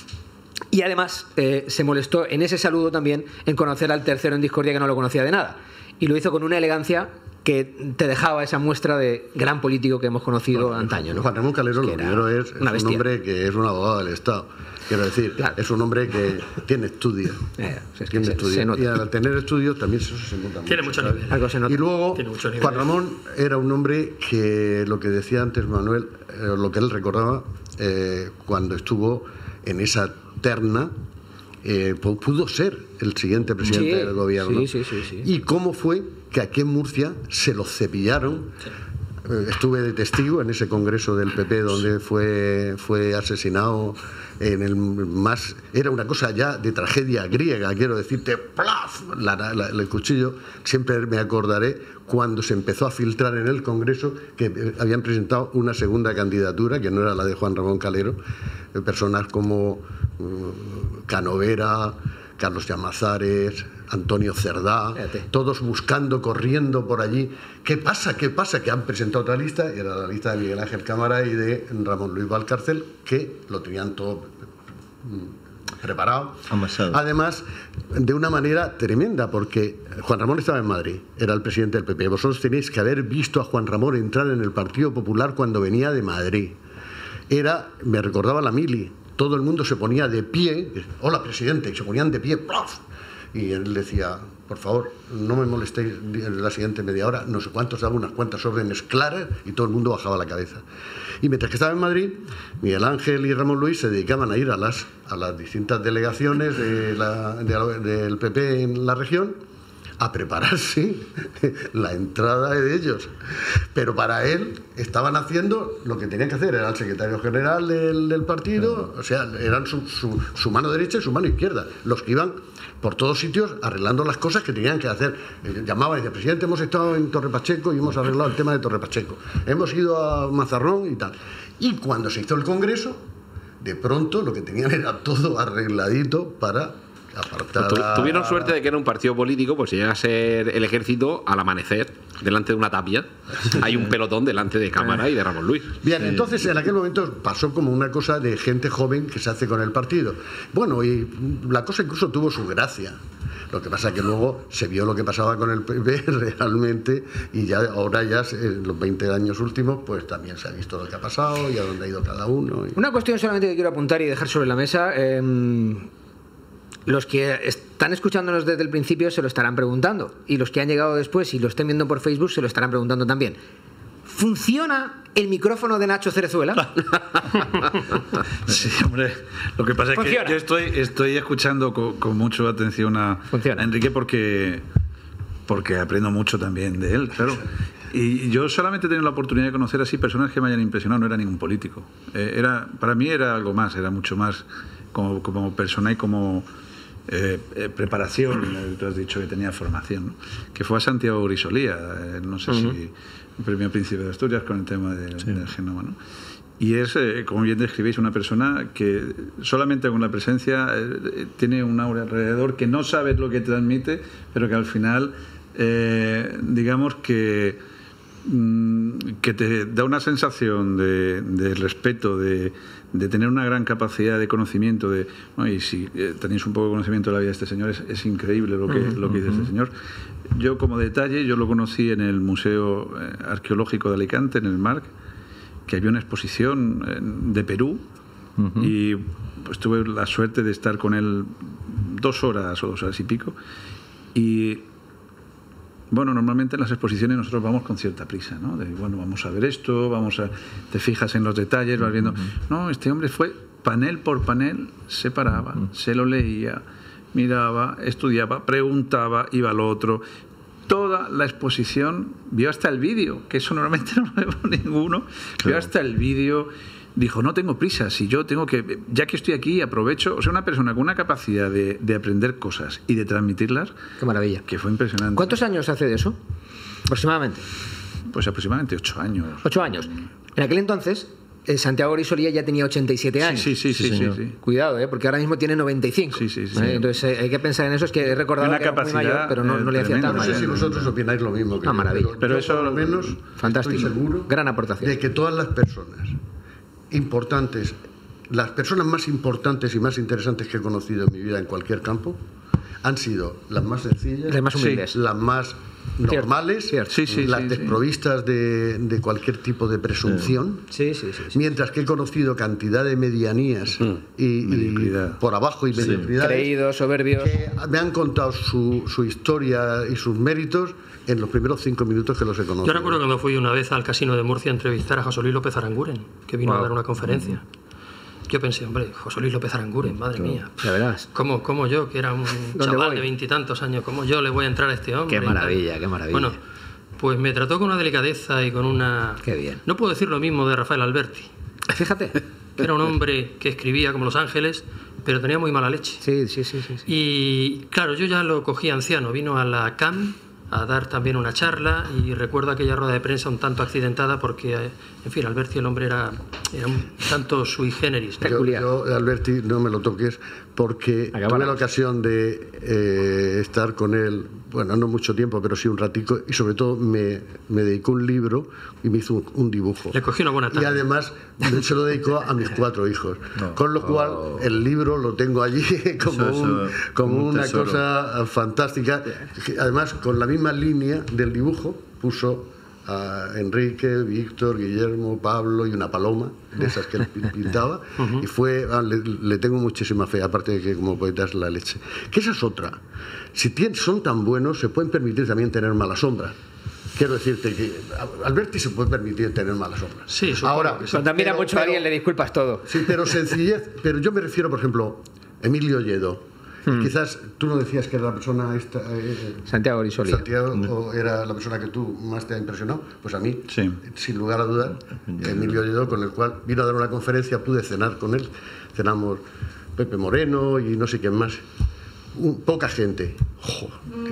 Y además eh, se molestó en ese saludo también en conocer al tercero en discordia que no lo conocía de nada. Y lo hizo con una elegancia que te dejaba esa muestra de gran político que hemos conocido Bueno, antaño, ¿no? Juan Ramón Calero, Que lo era primero es, es una un bestia. hombre que es un abogado del Estado. Quiero decir, Claro. es un hombre que tiene estudios. Eh, es que tiene se- estudios. se nota. Y al tener estudios también eso se nota Tiene mucho, mucho ¿sabes? nivel. Algo se nota. Y luego, Tiene mucho nivel. Juan Ramón era un hombre que, lo que decía antes Manuel, eh, lo que él recordaba, eh, cuando estuvo en esa terna, eh, pu- pudo ser el siguiente presidente Sí, del gobierno. sí, sí, sí, sí. Y cómo fue que aquí en Murcia se lo cepillaron. Eh, Estuve de testigo en ese congreso del P P donde fue, fue asesinado en el más... Era una cosa ya de tragedia griega, quiero decirte, ¡plaf! La- la- el cuchillo. Siempre me acordaré cuando se empezó a filtrar en el Congreso que eh, habían presentado una segunda candidatura, que no era la de Juan Ramón Calero, eh, personas como Canovera, Carlos Llamazares, Antonio Cerdá, Fíjate. todos buscando, corriendo por allí. ¿Qué pasa? ¿Qué pasa? Que han presentado otra lista, y era la lista de Miguel Ángel Cámara y de Ramón Luis Valcárcel, que lo tenían todo preparado. Amasado. Además, de una manera tremenda, porque Juan Ramón estaba en Madrid, era el presidente del P P. Vosotros tenéis que haber visto a Juan Ramón entrar en el Partido Popular cuando venía de Madrid. Era, me recordaba la mili, todo el mundo se ponía de pie, hola presidente, y se ponían de pie, ¡prof! Y él decía, por favor, no me molestéis en la siguiente media hora, no sé cuántos, daba unas cuantas órdenes claras y todo el mundo bajaba la cabeza. Y mientras que estaba en Madrid, Miguel Ángel y Ramón Luis se dedicaban a ir a las, a las distintas delegaciones de la, de la, del P P en la región a prepararse la entrada de ellos. Pero para él estaban haciendo lo que tenían que hacer, era el secretario general del, del partido, o sea, eran su, su, su mano derecha y su mano izquierda, los que iban por todos sitios arreglando las cosas que tenían que hacer. Llamaban y decían, presidente, hemos estado en Torre Pacheco y hemos arreglado el tema de Torre Pacheco, hemos ido a Mazarrón y tal. Y cuando se hizo el Congreso, de pronto lo que tenían era todo arregladito para apartar a... Tuvieron suerte de que era un partido político, pues si llega a ser el ejército, al amanecer, delante de una tapia, hay un pelotón delante de Cámara y de Ramón Luis. Bien, entonces en aquel momento pasó como una cosa de gente joven que se hace con el partido. Bueno, y la cosa incluso tuvo su gracia. Lo que pasa es que luego se vio lo que pasaba con el P P realmente, y ya ahora ya en los veinte años últimos pues también se ha visto lo que ha pasado y a dónde ha ido cada uno. Y... Una cuestión solamente que quiero apuntar y dejar sobre la mesa. Eh, los que están escuchándonos desde el principio se lo estarán preguntando, y los que han llegado después y lo estén viendo por Facebook se lo estarán preguntando también. ¿Funciona el micrófono de Nacho Cerezuela? Sí, hombre. Lo que pasa es ¿Funciona? que yo estoy, estoy escuchando con, con mucha atención a, a Enrique porque, porque aprendo mucho también de él, claro. Y yo solamente he tenido la oportunidad de conocer así personas que me hayan impresionado, no era ningún político. Eh, era, para mí era algo más, era mucho más como, como persona y como eh, eh, preparación. Tú has dicho que tenía formación, ¿no? Que fue a Santiago Grisolía, eh, no sé uh-huh. si... el premio Príncipe de Asturias con el tema del, sí. del genoma, ¿no? Y es, eh, como bien describís, una persona que solamente con la presencia eh, tiene un aura alrededor que no sabes lo que transmite, pero que al final, eh, digamos que, mm, que te da una sensación de, de respeto, de, de tener una gran capacidad de conocimiento, de, ¿no? Y si eh, tenéis un poco de conocimiento de la vida de este señor, es, es increíble lo que, uh-huh. lo que dice este señor. Yo, como detalle, yo lo conocí en el Museo Arqueológico de Alicante, en el Marc, que había una exposición de Perú, uh-huh. y pues tuve la suerte de estar con él dos horas o dos horas y pico. Y bueno, normalmente en las exposiciones nosotros vamos con cierta prisa, ¿no? De, bueno, vamos a ver esto, vamos a... te fijas en los detalles, vas viendo... Uh-huh. No, este hombre fue panel por panel, se paraba, uh-huh. se lo leía, miraba, estudiaba, preguntaba, iba al otro. Toda la exposición, vio hasta el vídeo, que eso normalmente no lo veo ninguno, claro. Vio hasta el vídeo, dijo, no tengo prisa, si yo tengo que, ya que estoy aquí, aprovecho. O sea, una persona con una capacidad de, de aprender cosas y de transmitirlas. Qué maravilla. Que fue impresionante. ¿Cuántos años hace de eso? Aproximadamente. Pues aproximadamente ocho años. Ocho años. En aquel entonces... Santiago Grisolía ya tenía ochenta y siete años. Sí, sí, sí, sí, sí, sí. Cuidado, ¿eh? Porque ahora mismo tiene noventa y cinco. Sí, sí, sí. ¿Eh? Entonces eh, hay que pensar en eso. Es que he recordado una que era capacidad, muy mayor, pero no, no le hacía tan mal. No sé si vosotros opináis lo mismo que ah, yo, maravilla. Pero, pero yo, eso por lo menos, fantástico. Estoy seguro gran aportación de que todas las personas importantes, las personas más importantes y más interesantes que he conocido en mi vida en cualquier campo, han sido las más sencillas, las más humildes, sí, las más normales, cierto, cierto. Sí, sí, las sí, desprovistas de, de cualquier tipo de presunción, sí, sí, sí, sí. Mientras que he conocido cantidad de medianías mm. y, y por abajo y mediocridades, sí. creídos, soberbios, que me han contado su, su historia y sus méritos en los primeros cinco minutos que los he conocido. Yo recuerdo cuando fui una vez al Casino de Murcia a entrevistar a José Luis López Aranguren, que vino wow. a dar una conferencia. Mm. Yo pensé, hombre, José Luis López Aranguren, madre claro. mía. Ya verás. ¿Cómo, ¿Cómo yo, que era un chaval voy? de veintitantos años, cómo yo le voy a entrar a este hombre? Qué maravilla, qué maravilla. Bueno, pues me trató con una delicadeza y con una... Qué bien. No puedo decir lo mismo de Rafael Alberti. Fíjate. Era un hombre que escribía como Los Ángeles, pero tenía muy mala leche. Sí, sí, sí, sí, sí. Y claro, yo ya lo cogí anciano. Vino a la C A M a dar también una charla, y recuerdo aquella rueda de prensa un tanto accidentada porque, en fin, Alberti el hombre era, era un tanto sui generis. Peculiar. Yo, yo, Alberti, no me lo toques porque Acabamos. tuve la ocasión de eh, estar con él, bueno, no mucho tiempo, pero sí un ratico, y sobre todo me, me dedicó un libro y me hizo un, un dibujo. Le cogí una buena tarde. Y además se lo dedicó a mis cuatro hijos. No. Con lo cual, oh. el libro lo tengo allí como, eso, un, eso, como un una tesoro. cosa fantástica. Además, con la misma línea del dibujo, puso a Enrique, Víctor, Guillermo, Pablo y una paloma de esas que él pintaba. uh-huh. Y fue, ah, le, le tengo muchísima fe, aparte de que como poeta es la leche. Que esa es otra. Si tienen, son tan buenos, se pueden permitir también tener mala sombra. Quiero decirte que Alberti se puede permitir tener malas sombras. Sí, ahora, cuando admira mucho a alguien le disculpas todo. Sí, pero sencillez. Pero yo me refiero, por ejemplo, Emilio Lledó. Hmm. Quizás tú no decías que era la persona esta, eh, Santiago Grisoli. Santiago no. era la persona que tú más te ha impresionado. Pues a mí, sí. sin lugar a dudar, Emilio Lledó, con el cual vino a dar una conferencia, pude cenar con él. Cenamos Pepe Moreno y no sé quién más. Un, poca gente. Oh,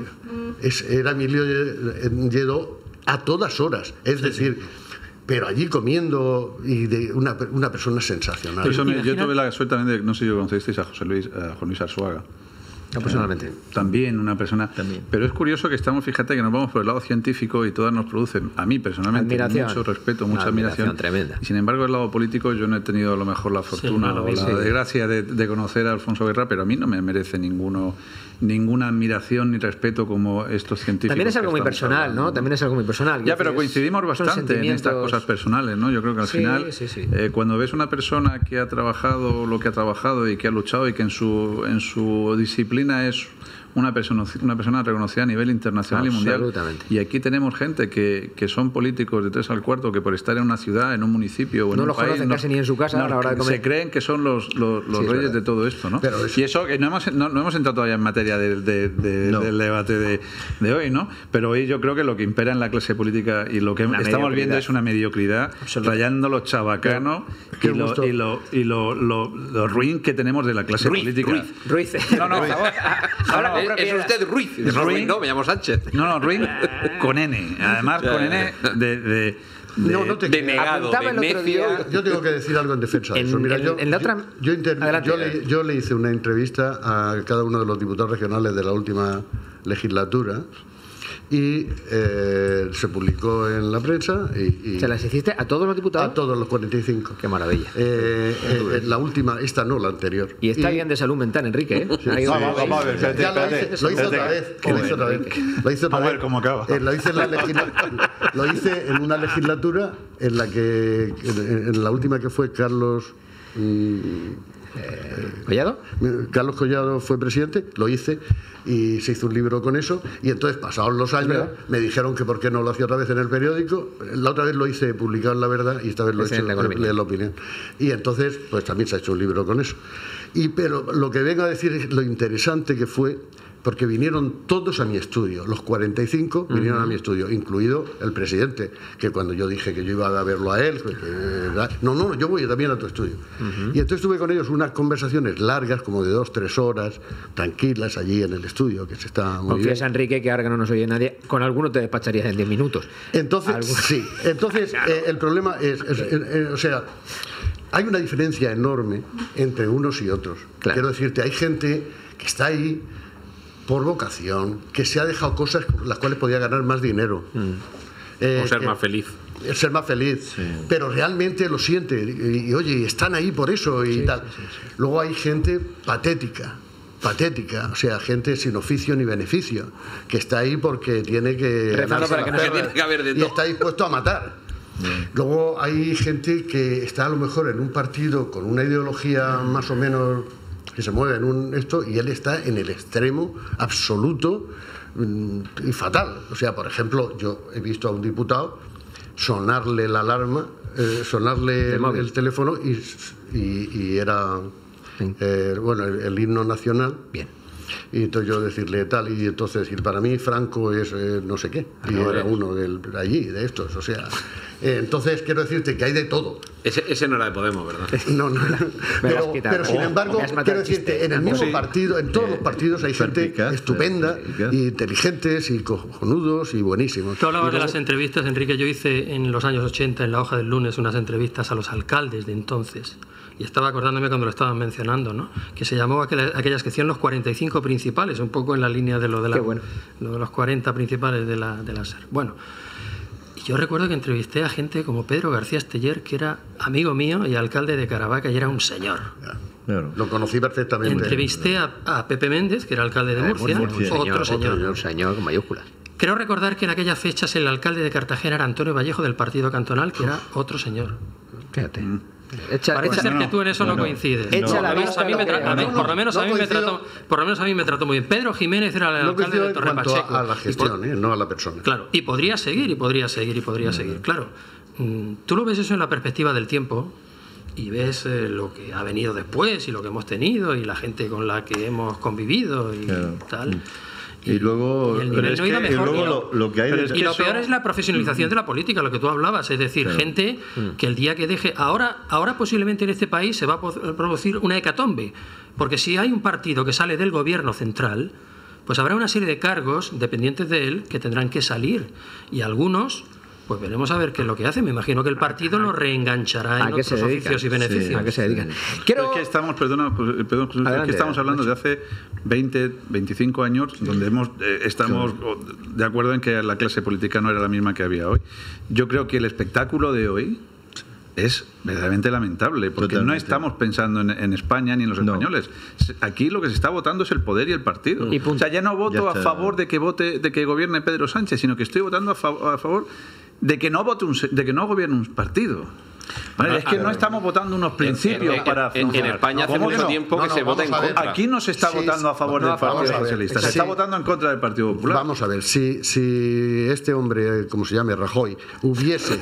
es, era Emilio Lledó a todas horas. Es decir, pero allí comiendo, y de una, una persona sensacional. Eso me, yo tuve la suerte también de, no sé si lo conocisteis, a José Luis, a Juan Luis Arzuaga. No, personalmente. Eh, también una persona. También. Pero es curioso que estamos, fíjate, que nos vamos por el lado científico y todas nos producen, a mí personalmente, admiración. mucho respeto, mucha admiración, admiración tremenda. Y sin embargo, el lado político, yo no he tenido a lo mejor la fortuna sí, o la sí. desgracia de, de conocer a Alfonso Guerra, pero a mí no me merece ninguno, ninguna admiración ni respeto como estos científicos. También es algo muy personal, hablando. ¿no? También es algo muy personal. Ya, pero coincidimos bastante en estas cosas personales, ¿no? Yo creo que al sí, final, sí, sí. Eh, cuando ves una persona que ha trabajado lo que ha trabajado y que ha luchado y que en su, en su disciplina es una persona, una persona reconocida a nivel internacional y mundial. Y aquí tenemos gente que, que son políticos de tres al cuarto que por estar en una ciudad, en un municipio o en no un los país... conocen casi ni en su casa no, a la hora de comer. Se creen que son los, los, los sí, reyes de todo esto, ¿no? Pero eso... Y eso, que no hemos, no, no hemos entrado todavía en materia de, de, de, no. del debate de, de hoy, ¿no? Pero hoy yo creo que lo que impera en la clase política y lo que la estamos viendo es una mediocridad, rayando lo chabacano y, lo, y, lo, y lo, lo, lo ruin que tenemos de la clase Ruiz, política. Ruiz, Ruiz. No, no, Ahora, no, no, es usted Ruiz. Ruin, no, me llamo Sánchez. No, no, Ruin con N. Además, con N de... de De, no, no te de negado, de necia. Yo tengo que decir algo en defensa de eso. Mira, yo, en la otra... yo, yo, inter... yo, le, yo le hice una entrevista a cada uno de los diputados regionales de la última legislatura y eh, se publicó en la prensa. Y, y ¿Se las hiciste a todos los diputados? A todos los cuarenta y cinco. Qué maravilla. Eh, eh, la última, esta no, la anterior. Y está y, bien de salud mental, Enrique, ¿eh? Sí, sí, vamos, vamos a ver, espérate, espérate. Lo hice otra vez. Lo hice otra vez. Lo hice otra a vez. ver cómo acaba. Eh, lo, hice en la legisla... lo hice en una legislatura en la que, en, en la última que fue Carlos... Mmm, Eh, ¿Collado? Carlos Collado fue presidente, lo hice y se hizo un libro con eso y entonces pasados los años me dijeron que por qué no lo hacía otra vez en el periódico. La otra vez lo hice publicado en La Verdad y esta vez lo he hecho en la, en la Opinión. Y entonces pues también se ha hecho un libro con eso. Y pero lo que vengo a decir es lo interesante que fue, porque vinieron todos a mi estudio, los cuarenta y cinco vinieron uh-huh. a mi estudio, incluido el presidente, que cuando yo dije que yo iba a verlo a él, que, no, no, yo voy también a tu estudio. Uh-huh. Y entonces tuve con ellos unas conversaciones largas, como de dos, tres horas, tranquilas allí en el estudio, que se está muy Confías, bien. Enrique, que ahora que no nos oye nadie, con alguno te despacharías en diez minutos. Entonces, ¿Alguno? sí, entonces claro. eh, el problema es, es eh, eh, o sea, hay una diferencia enorme entre unos y otros. Claro. Quiero decirte, hay gente que está ahí por vocación, que se ha dejado cosas con las cuales podía ganar más dinero. Mm. Eh, o ser que, más feliz. Ser más feliz. Sí. Pero realmente lo siente. Y, y oye, están ahí por eso y sí, tal. Sí, sí, sí. Luego hay gente patética. Patética, o sea, gente sin oficio ni beneficio, que está ahí porque tiene que... Rezando para que no se tiene que haber de todo. Y está dispuesto a matar. Bien. Luego hay gente que está a lo mejor en un partido con una ideología más o menos... que se mueve en un esto y él está en el extremo absoluto mmm, y fatal. O sea, por ejemplo, yo he visto a un diputado sonarle la alarma, eh, sonarle el, el teléfono y, y, y era eh, bueno el, el himno nacional. Bien. Y entonces yo decirle tal, y entonces decir, para mí Franco es eh, no sé qué, y era uno del, de allí, de estos, o sea, Eh, entonces, quiero decirte que hay de todo. Ese, ese no era de Podemos, ¿verdad? No, no era. Pero, pero sin embargo, quiero decirte, en el mismo sí. partido, en todos eh, los partidos hay gente estupenda, y inteligentes, y cojonudos, y buenísimos. Tú hablabas de las entrevistas, Enrique. Yo hice en los años ochenta, en La Hoja del Lunes, unas entrevistas a los alcaldes de entonces. Y estaba acordándome cuando lo estaban mencionando, ¿no? Que se llamó aquella, aquella sección Los cuarenta y cinco principales, un poco en la línea de lo de, la, bueno. lo de los cuarenta principales de la, de la SER. Bueno, y yo recuerdo que entrevisté a gente como Pedro García Esteller, que era amigo mío y alcalde de Caravaca, y era un señor. Claro. Lo conocí perfectamente. Entrevisté a, a Pepe Méndez, que era alcalde de Murcia, eh, Murcia. otro señor. Otro, un señor con mayúsculas. Creo recordar que en aquellas fechas el alcalde de Cartagena era Antonio Vallejo, del Partido Cantonal, que era otro señor. Fíjate. Mm. Echa, Parece echa, ser no, que tú en eso no, no coincides. Echa no, la vista, a mí me tra- a mí, por lo menos a mí me trató, por lo menos a mí me trató muy bien. Pedro Jiménez era el no alcalde de Torre Pacheco. A la gestión, por, eh, no a la persona. Claro, y podría seguir y podría seguir y podría no, seguir. No. Claro, tú lo ves eso en la perspectiva del tiempo y ves eh, lo que ha venido después y lo que hemos tenido y la gente con la que hemos convivido y claro. tal. Y, y luego, y el nivel es no iba que, mejor. Y, luego lo, lo que hay y lo eso... peor es la profesionalización de la política, lo que tú hablabas. Es decir, claro. gente que el día que deje... Ahora, ahora posiblemente en este país se va a producir una hecatombe. Porque si hay un partido que sale del gobierno central, pues habrá una serie de cargos dependientes de él que tendrán que salir. Y algunos... Pues veremos a ver qué es lo que hace. Me imagino que el partido lo reenganchará en otros oficios y beneficios. Sí, ¿a qué se dedican? Quiero... Es que estamos, perdona, perdón, adelante, es que estamos hablando de hace veinte, veinticinco años, sí. donde hemos, eh, estamos sí. de acuerdo en que la clase política no era la misma que había hoy. Yo creo que el espectáculo de hoy es verdaderamente lamentable, porque Totalmente. no estamos pensando en, en España ni en los españoles. No. Aquí lo que se está votando es el poder y el partido. Y o sea, ya no voto ya a favor de que vote, de que gobierne Pedro Sánchez, sino que estoy votando a, fa- a favor de que no vote un, de que no gobierne un partido. Vale, es que no estamos votando unos principios en, en, para en, en España hace mucho no? tiempo que no, no, se vota en contra. Aquí no se está sí, votando a favor no, del Partido Socialista, se sí. está votando en contra del Partido Popular. Vamos a ver, si, si este hombre, como se llame, Rajoy, hubiese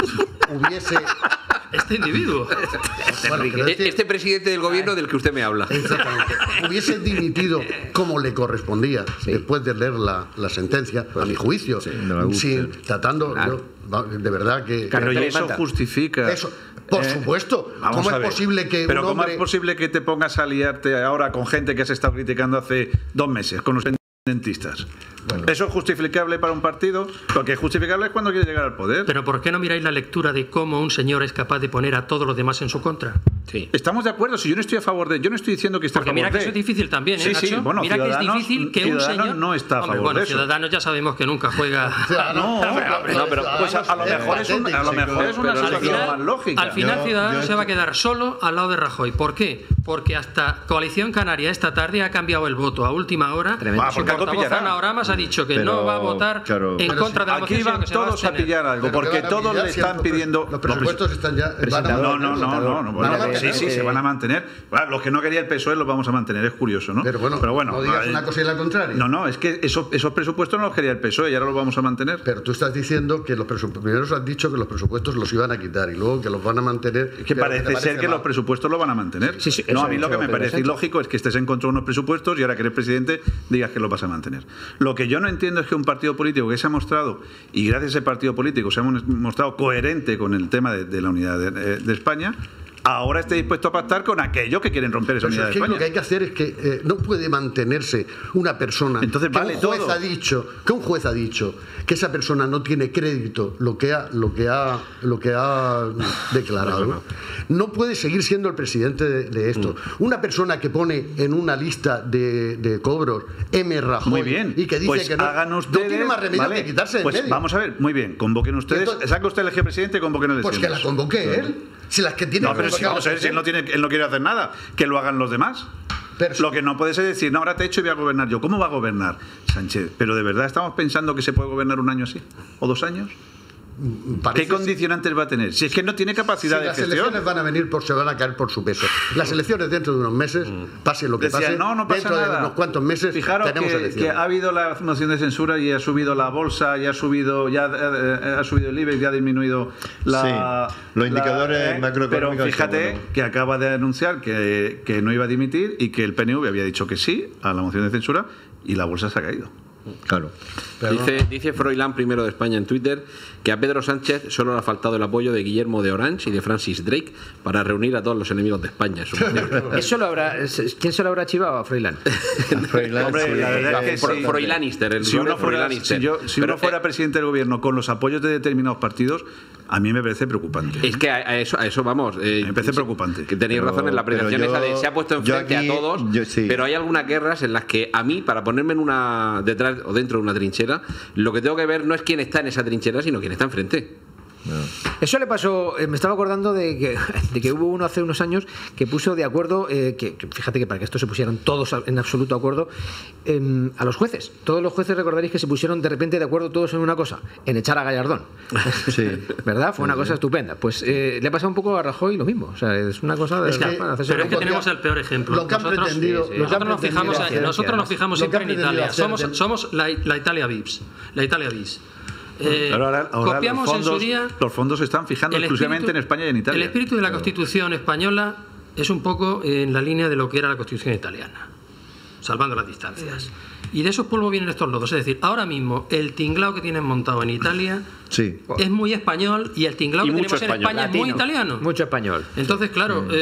hubiese este individuo bueno, decir, este presidente del gobierno del que usted me habla exactamente hubiese dimitido como le correspondía sí. después de leer la, la sentencia pues, a mi juicio sí, no sin, tratando claro. yo, de verdad que pero y eso justifica eso por eh, supuesto ¿cómo es posible que pero un cómo hombre... es posible que te pongas a liarte ahora con gente que has estado criticando hace dos meses con los dentistas? Bueno. ¿Eso es justificable para un partido? Lo que es justificable es cuando quiere llegar al poder. Pero ¿por qué no miráis la lectura de cómo un señor es capaz de poner a todos los demás en su contra? Sí. Estamos de acuerdo. Si yo no estoy a favor de... Yo no estoy diciendo que esté Porque a favor mira que de... eso es difícil también, ¿eh, sí, sí. Nacho? Bueno, mira que es difícil que un señor... no está a favor Hombre, bueno, de eso. Ciudadanos ya sabemos que nunca juega... no, no, pero pues a, a lo mejor es, un, a lo mejor es una situación más lógica. Al final Ciudadanos se va a quedar solo al lado de Rajoy. ¿Por qué? Porque hasta Coalición Canaria esta tarde ha cambiado el voto a última hora. Ah, su portavoz Ana Oramas ha dicho que no va a votar claro, en contra de la moción. Aquí van todos a, a pillar algo, porque todos le están pidiendo... Los presupuestos están ya... No, no, no, no, no, bueno, sí, sí, se van a mantener. Bueno, los que no quería el P S O E los vamos a mantener, es curioso, ¿no? Pero bueno, pero bueno no digas una cosa y la contraria. No, no, es que esos, esos presupuestos no los quería el P S O E y ahora los vamos a mantener. Pero tú estás diciendo que los presupuestos... Primero has dicho que los presupuestos los iban a quitar y luego que los van a mantener... Es que parece, que parece ser que mal. Los presupuestos los van a mantener. Sí, sí, no, a mí lo que me parece ilógico es que estés en contra de unos presupuestos y ahora que eres presidente digas que los vas a mantener. Lo que yo no entiendo es que un partido político que se ha mostrado, y gracias a ese partido político se ha mostrado coherente con el tema de, de la unidad de, de España, ahora esté dispuesto a pactar con aquellos que quieren romper esa Pero unidad es de España. Lo que hay que hacer es que eh, no puede mantenerse una persona Entonces, que vale un juez todo. ha dicho que un juez ha dicho que esa persona no tiene crédito lo que ha lo que ha lo que ha declarado. No puede seguir siendo el presidente de, de esto. Mm. Una persona que pone en una lista de, de cobros M. Rajoy muy bien. y que dice pues que no, hagan ustedes, no tiene más remedio vale. que quitarse de pues medio. Vamos a ver, muy bien, convoquen ustedes, entonces, saca usted el eje presidente y convoquen elecciones. Pues que la convoque claro. él. Si las que tiene no, pero si vamos a ver, si él no tiene, él no quiere hacer nada, que lo hagan los demás. Pero, lo que no puede ser decir, no, ahora te echo y voy a gobernar yo. ¿Cómo va a gobernar Sánchez? ¿Pero de verdad estamos pensando que se puede gobernar un año así? ¿O dos años? ¿Qué condicionantes va a tener? Si es que no tiene capacidad si de las gestión. Las elecciones van a venir, por, se van a caer por su peso. Las elecciones dentro de unos meses, pase lo que Decía, pase, no, no pasa dentro nada. de unos cuantos meses Fijaros tenemos que, elecciones. que ha habido la moción de censura y ha subido la bolsa, y ha subido ya eh, ha subido el IBEX y ha disminuido la, sí, los indicadores la, eh, macroeconómicos. Pero fíjate bueno. que acaba de anunciar que, que no iba a dimitir y que el P N V había dicho que sí a la moción de censura y la bolsa se ha caído. Claro. Dice, dice Froilán primero de España en Twitter que a Pedro Sánchez solo le ha faltado el apoyo de Guillermo de Orange y de Francis Drake para reunir a todos los enemigos de España. Eso lo habrá, ¿quién se lo habrá chivado a Froilán? Froilán, Hombre, sí, la verdad es que sí. Froilanister, el si uno fuera, si yo, si uno fuera presidente del gobierno con los apoyos de determinados partidos, a mí me parece preocupante. Es que a, a, eso, a eso vamos. Eh, me parece preocupante. Que tenéis pero, razón en la apreciación esa de se ha puesto enfrente aquí, a todos, yo, sí. pero hay algunas guerras en las que a mí, para ponerme en una detrás o dentro de una trinchera, lo que tengo que ver no es quién está en esa trinchera, sino quién está enfrente. No. Eso le pasó, eh, me estaba acordando de que, de que hubo uno hace unos años que puso de acuerdo, eh, que, que fíjate que para que esto se pusieran todos en absoluto de acuerdo, eh, a los jueces. Todos los jueces recordaréis que se pusieron de repente de acuerdo todos en una cosa, en echar a Gallardón. Sí. ¿Verdad? Fue una sí, cosa sí. estupenda. Pues eh, le ha pasado un poco a Rajoy lo mismo. O sea, es una cosa de... Es que, pero es que tenemos el peor ejemplo. Lo que han nosotros, pretendido, sí, sí. nosotros, nos fijamos, nosotros nos fijamos siempre en Italia. Somos, somos la, la Italia Vips. La Italia Vips. Eh, ahora, ahora copiamos los fondos, en su día. Los fondos se están fijando exclusivamente espíritu, en España y en Italia. El espíritu de la Constitución española es un poco en la línea de lo que era la Constitución italiana, salvando las distancias. Y de esos polvos vienen estos lodos. Es decir, ahora mismo el tinglao que tienen montado en Italia sí. es muy español y el tinglao que tenemos español, en España latino, es muy italiano. Mucho español. Entonces, claro, mm.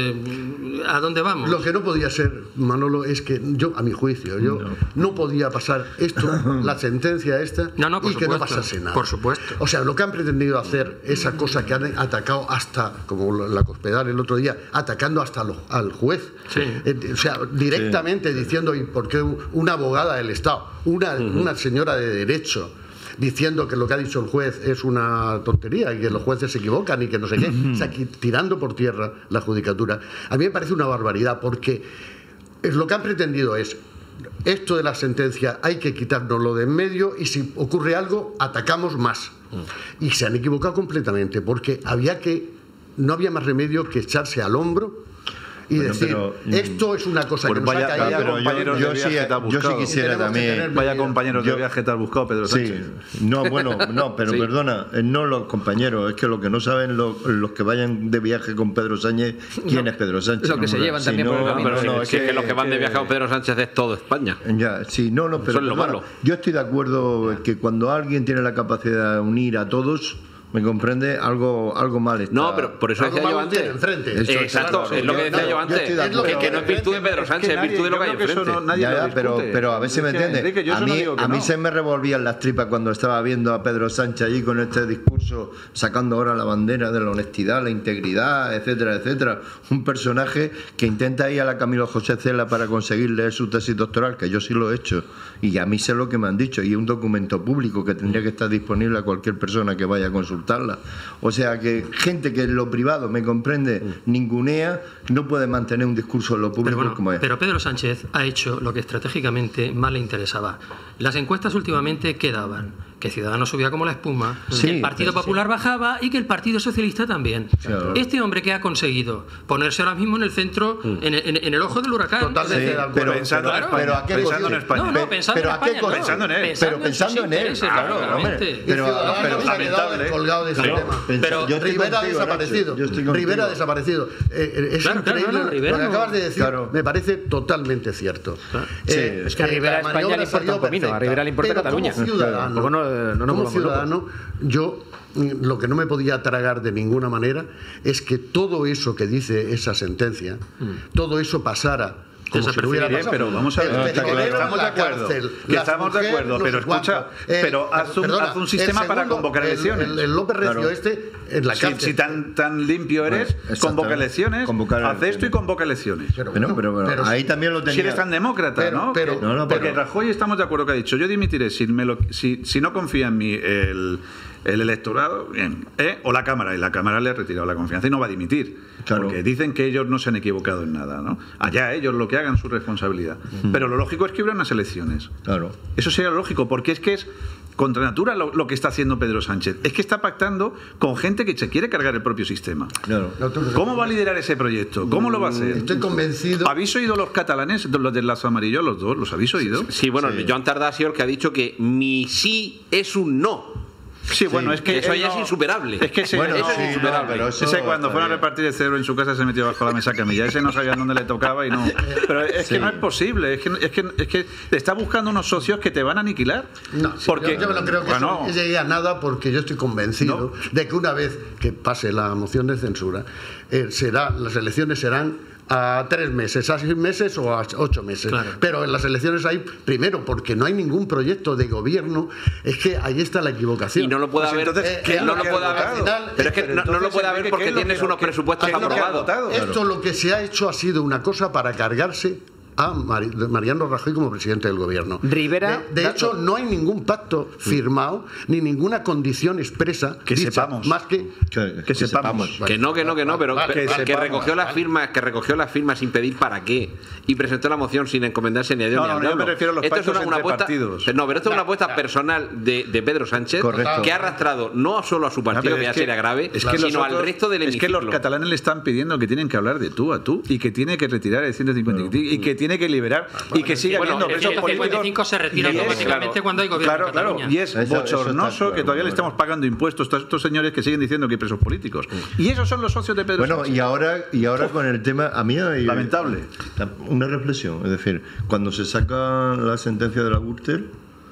eh, ¿a dónde vamos? Lo que no podía ser, Manolo, es que yo, a mi juicio, yo no, no podía pasar esto, la sentencia esta, no, no, por y supuesto, que no pasase nada. Por supuesto. O sea, lo que han pretendido hacer, esa cosa que han atacado hasta, como la Cospedal el otro día, atacando hasta lo, al juez. Sí. Eh, o sea, directamente sí. diciendo, ¿y por qué una abogada del Estado? Una, uh-huh. una señora de derecho diciendo que lo que ha dicho el juez es una tontería y que los jueces se equivocan y que no sé qué, uh-huh. o sea, tirando por tierra la judicatura. A mí me parece una barbaridad porque es lo que han pretendido es esto de la sentencia hay que quitárnoslo de en medio y si ocurre algo atacamos más. Uh-huh. Y se han equivocado completamente porque había que no había más remedio que echarse al hombro y bueno, decir, pero, esto es una cosa pues que nos vaya, ha caído. Vaya compañeros yo, de viaje yo, sí, te ha buscado. Yo sí quisiera también... Vaya compañeros yo, de viaje te ha buscado, Pedro Sánchez. Sí. No, bueno, no, pero sí. perdona, no los compañeros, es que lo que no saben los, los que vayan de viaje con Pedro Sánchez, ¿quién no, es Pedro Sánchez? Lo que se llevan si también no, por el camino. Pero no, no, es que, que los que van de viaje con Pedro Sánchez es todo España. Ya, sí, no, no, pero... Son lo bueno, malo. Yo estoy de acuerdo que cuando alguien tiene la capacidad de unir a todos... ¿Me comprende? Algo, algo mal está. No, pero por eso decía yo antes. Enfrente. Eso, Exacto, claro, es lo que decía yo, yo antes. Yo que, que no es virtud de Pedro Sánchez, es, es virtud de lo que hay enfrente. No, nadie ya, ya, pero, pero a ver si me entiende. Enrique, a mí, no a mí no. se me revolvían las tripas cuando estaba viendo a Pedro Sánchez allí con este discurso, sacando ahora la bandera de la honestidad, la integridad, etcétera, etcétera. Un personaje que intenta ir a la Camilo José Cela para conseguir leer su tesis doctoral, que yo sí lo he hecho. Y a mí sé lo que me han dicho. Y es un documento público que tendría que estar disponible a cualquier persona que vaya a consultarla. O sea que gente que en lo privado, me comprende, ningunea, no puede mantener un discurso en lo público pero bueno, como es. Pero Pedro Sánchez ha hecho lo que estratégicamente más le interesaba. Las encuestas últimamente quedaban que Ciudadanos subía como la espuma, sí, que el Partido Popular sí. bajaba y que el Partido Socialista también. Claro. Este hombre que ha conseguido ponerse ahora mismo en el centro, mm. en, en, en el ojo del huracán. Totalmente, pero pensando en España. Pero, ¿a qué pensando en España. No, no, pensando pero en España, no. Pensando en él. Pero pensando en él, claro, hombre. Pero se ha quedado descolgado de ese tema. Pero Rivera ha desaparecido. Rivera ha desaparecido. Es increíble. Lo que acabas de decir me parece totalmente cierto. Es que a Rivera a España le importa un comino, a Rivera le importa Cataluña. Como ciudadano, yo lo que no me podía tragar de ninguna manera es que todo eso que dice esa sentencia, mm. todo eso pasara como si hubiera bien, pasado. pero vamos a ver, estamos de acuerdo, cárcel, que estamos de acuerdo, pero escucha, el, pero haz un, perdona, haz un sistema segundo, para convocar elecciones. El, el López Recio claro. este en la cárcel. Si, si tan tan limpio eres, bueno, convoca elecciones, haz esto y convoca elecciones. Pero, bueno, pero, pero, pero ahí también lo tenía. Si eres tan demócrata, pero, ¿no? Pero, que, no, no porque pero, Rajoy estamos de acuerdo que ha dicho, yo dimitiré si me lo, si, si no confía en mí el el electorado, bien, ¿eh? o la Cámara, y la Cámara le ha retirado la confianza y no va a dimitir, claro. porque dicen que ellos no se han equivocado en nada, ¿no? Allá ellos lo que hagan su responsabilidad. Uh-huh. Pero lo lógico es que hubiera unas elecciones. Claro. Eso sería lo lógico, porque es que es contra natura lo, lo que está haciendo Pedro Sánchez. Es que está pactando con gente que se quiere cargar el propio sistema. Claro. ¿Cómo va a liderar ese proyecto? ¿Cómo lo va a hacer? Estoy convencido. ¿Habéis oído los catalanes, los del lazo amarillo, los dos? ¿Los habéis oído? Sí, bueno, sí. Joan Tardá ha sido el que ha dicho que mi sí es un no. Sí, bueno, es que eso ya no, es insuperable. Es que ese, bueno, eso sí, es insuperable. No, pero eso ese cuando fueron a repartir el cerebro en su casa se metió bajo la mesa camilla. Ese no sabía dónde le tocaba y no. Pero es sí. que no es posible. Es que, es que es que te está buscando unos socios que te van a aniquilar. No, porque yo, yo no creo que bueno, eso llegue a nada, porque yo estoy convencido no. de que una vez que pase la moción de censura, eh, será las elecciones serán a tres meses, a seis meses o a ocho meses. Claro. Pero en las elecciones hay, primero, porque no hay ningún proyecto de gobierno, es que ahí está la equivocación. Y no lo puede pues haber. Entonces, eh, ¿qué no lo puede haber? Final, pero es que no, no lo puede haber porque tienes unos presupuestos aprobados. Esto claro. lo que se ha hecho ha sido una cosa para cargarse a Mariano Rajoy como presidente del gobierno. Rivera, de, de hecho, no hay ningún pacto firmado ni ninguna condición expresa que dicha, sepamos más que que, que, que sepamos. sepamos. Que no, que no, que no, pero vale, que, vale, que recogió vale, las firmas, que recogió las firmas sin pedir para qué y presentó la moción sin encomendarse ni a Dios no, ni a no, Dios. Yo me refiero a los esto pactos es una, una entre apuesta, partidos. No, pero esto es una apuesta no, personal de, de Pedro Sánchez, correcto. que ha arrastrado no solo a su partido, no, que ya sería grave, es que sino otros, al resto del hemiciclo. Es que los catalanes le están pidiendo que tienen que hablar de tú a tú y que tiene que retirar el ciento cincuenta no. y que tiene que liberar y que siga bueno, habiendo presos políticos. El cincuenta y cinco se retira automáticamente claro, cuando hay gobierno claro, en Cataluña. Claro, y es eso, bochornoso eso claro, que todavía bueno. le estamos pagando impuestos a estos señores que siguen diciendo que hay presos políticos. Y esos son los socios de Pedro Bueno, Sánchez. y ahora, y ahora con el tema, a mí hay lamentable. Una reflexión, es decir, cuando se saca la sentencia de la Gürtel,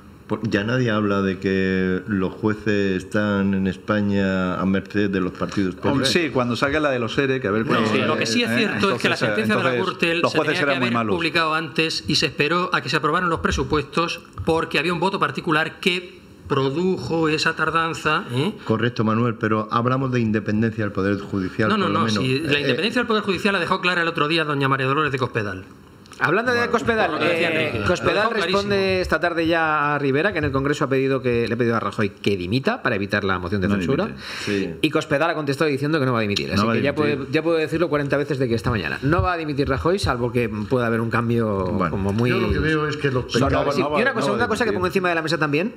ya nadie habla de que los jueces están en España a merced de los partidos políticos. Sí, cuando salga la de los E R E, que a ver... No, sí, lo que sí es cierto eh, es que la sentencia entonces, de la Gürtel se tenía que haber publicado antes y se esperó a que se aprobaran los presupuestos porque había un voto particular que produjo esa tardanza. ¿eh? Correcto, Manuel, pero hablamos de independencia del Poder Judicial. No, no, por lo no. menos. Si la independencia eh, del Poder Judicial la dejó clara el otro día doña María Dolores de Cospedal. Hablando de Cospedal, eh, Cospedal responde esta tarde ya a Rivera, que en el Congreso ha pedido que le ha pedido a Rajoy que dimita para evitar la moción de censura. No sí. Y Cospedal ha contestado diciendo que no va a dimitir. Así no que ya, puede, ya puedo decirlo cuarenta veces de que esta mañana no va a dimitir Rajoy, salvo que pueda haber un cambio bueno, como muy. Yo lo que veo es que los pecados, no, no, sí. Y una cosa, no una cosa que pongo encima de la mesa también.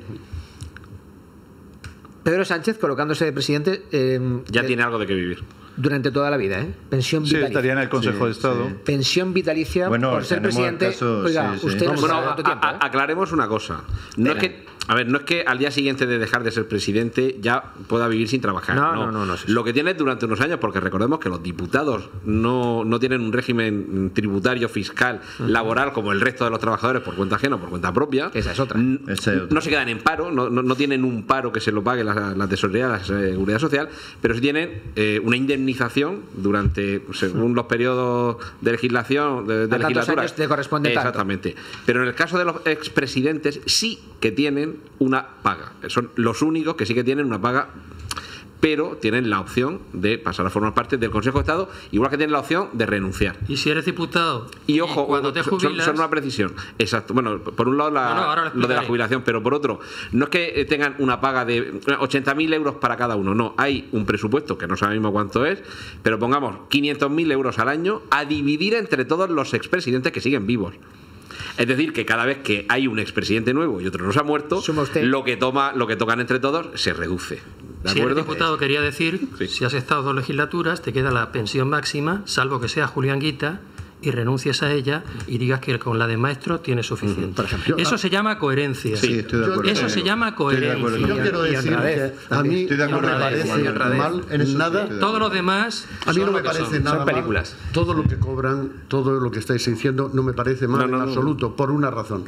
Pedro Sánchez colocándose de presidente. Eh, ya de, tiene algo de qué vivir. Durante toda la vida, ¿eh? Pensión vitalicia. Sí, estaría en el Consejo sí, de Estado. Sí. Pensión vitalicia bueno, por ser presidente. Caso, Oiga, sí, usted sí. no bueno, sabe tanto tiempo, a, ¿eh? aclaremos una cosa. No es que, a ver, no es que al día siguiente de dejar de ser presidente ya pueda vivir sin trabajar. No, no, no, no. no, no sí, Lo que tiene durante unos años, porque recordemos que los diputados no, no tienen un régimen tributario, fiscal, uh-huh. laboral como el resto de los trabajadores por cuenta ajena o por cuenta propia. Esa es otra. N- Esa es otra. No se quedan en paro, no, no, no tienen un paro que se lo pague la, la tesorería, la seguridad social, pero sí tienen eh, una indemnización durante, según los periodos de legislación, de, de legislatura. Años te corresponde Exactamente. tanto. Pero en el caso de los expresidentes sí que tienen una paga. Son los únicos que sí que tienen una paga, pero tienen la opción de pasar a formar parte del Consejo de Estado, igual que tienen la opción de renunciar. Y si eres diputado y ojo, y cuando te jubilas... son, son una precisión. Exacto. Bueno, por un lado la, no, no, lo de la jubilación, pero por otro, no es que tengan una paga de ochenta mil euros para cada uno, no. Hay un presupuesto, que no sabemos cuánto es, pero pongamos quinientos mil euros al año a dividir entre todos los expresidentes que siguen vivos. Es decir, que cada vez que hay un expresidente nuevo y otro no se ha muerto, lo que toma, lo que tocan entre todos se reduce. ¿De si acuerdo? eres diputado, quería decir, sí. si has estado dos legislaturas, te queda la pensión máxima, salvo que sea Julián Guita y renuncies a ella y digas que con la de maestro tienes suficiente. Uh-huh. Por ejemplo, eso yo, se llama coherencia. Sí, estoy de acuerdo. Eso se llama coherencia. Yo quiero decir que a mí no me parece mal en nada. Todos los demás a mí no me parece son. nada son películas. Mal. Todo lo que cobran, todo lo que estáis diciendo no me parece mal no, no, en absoluto, no. por una razón.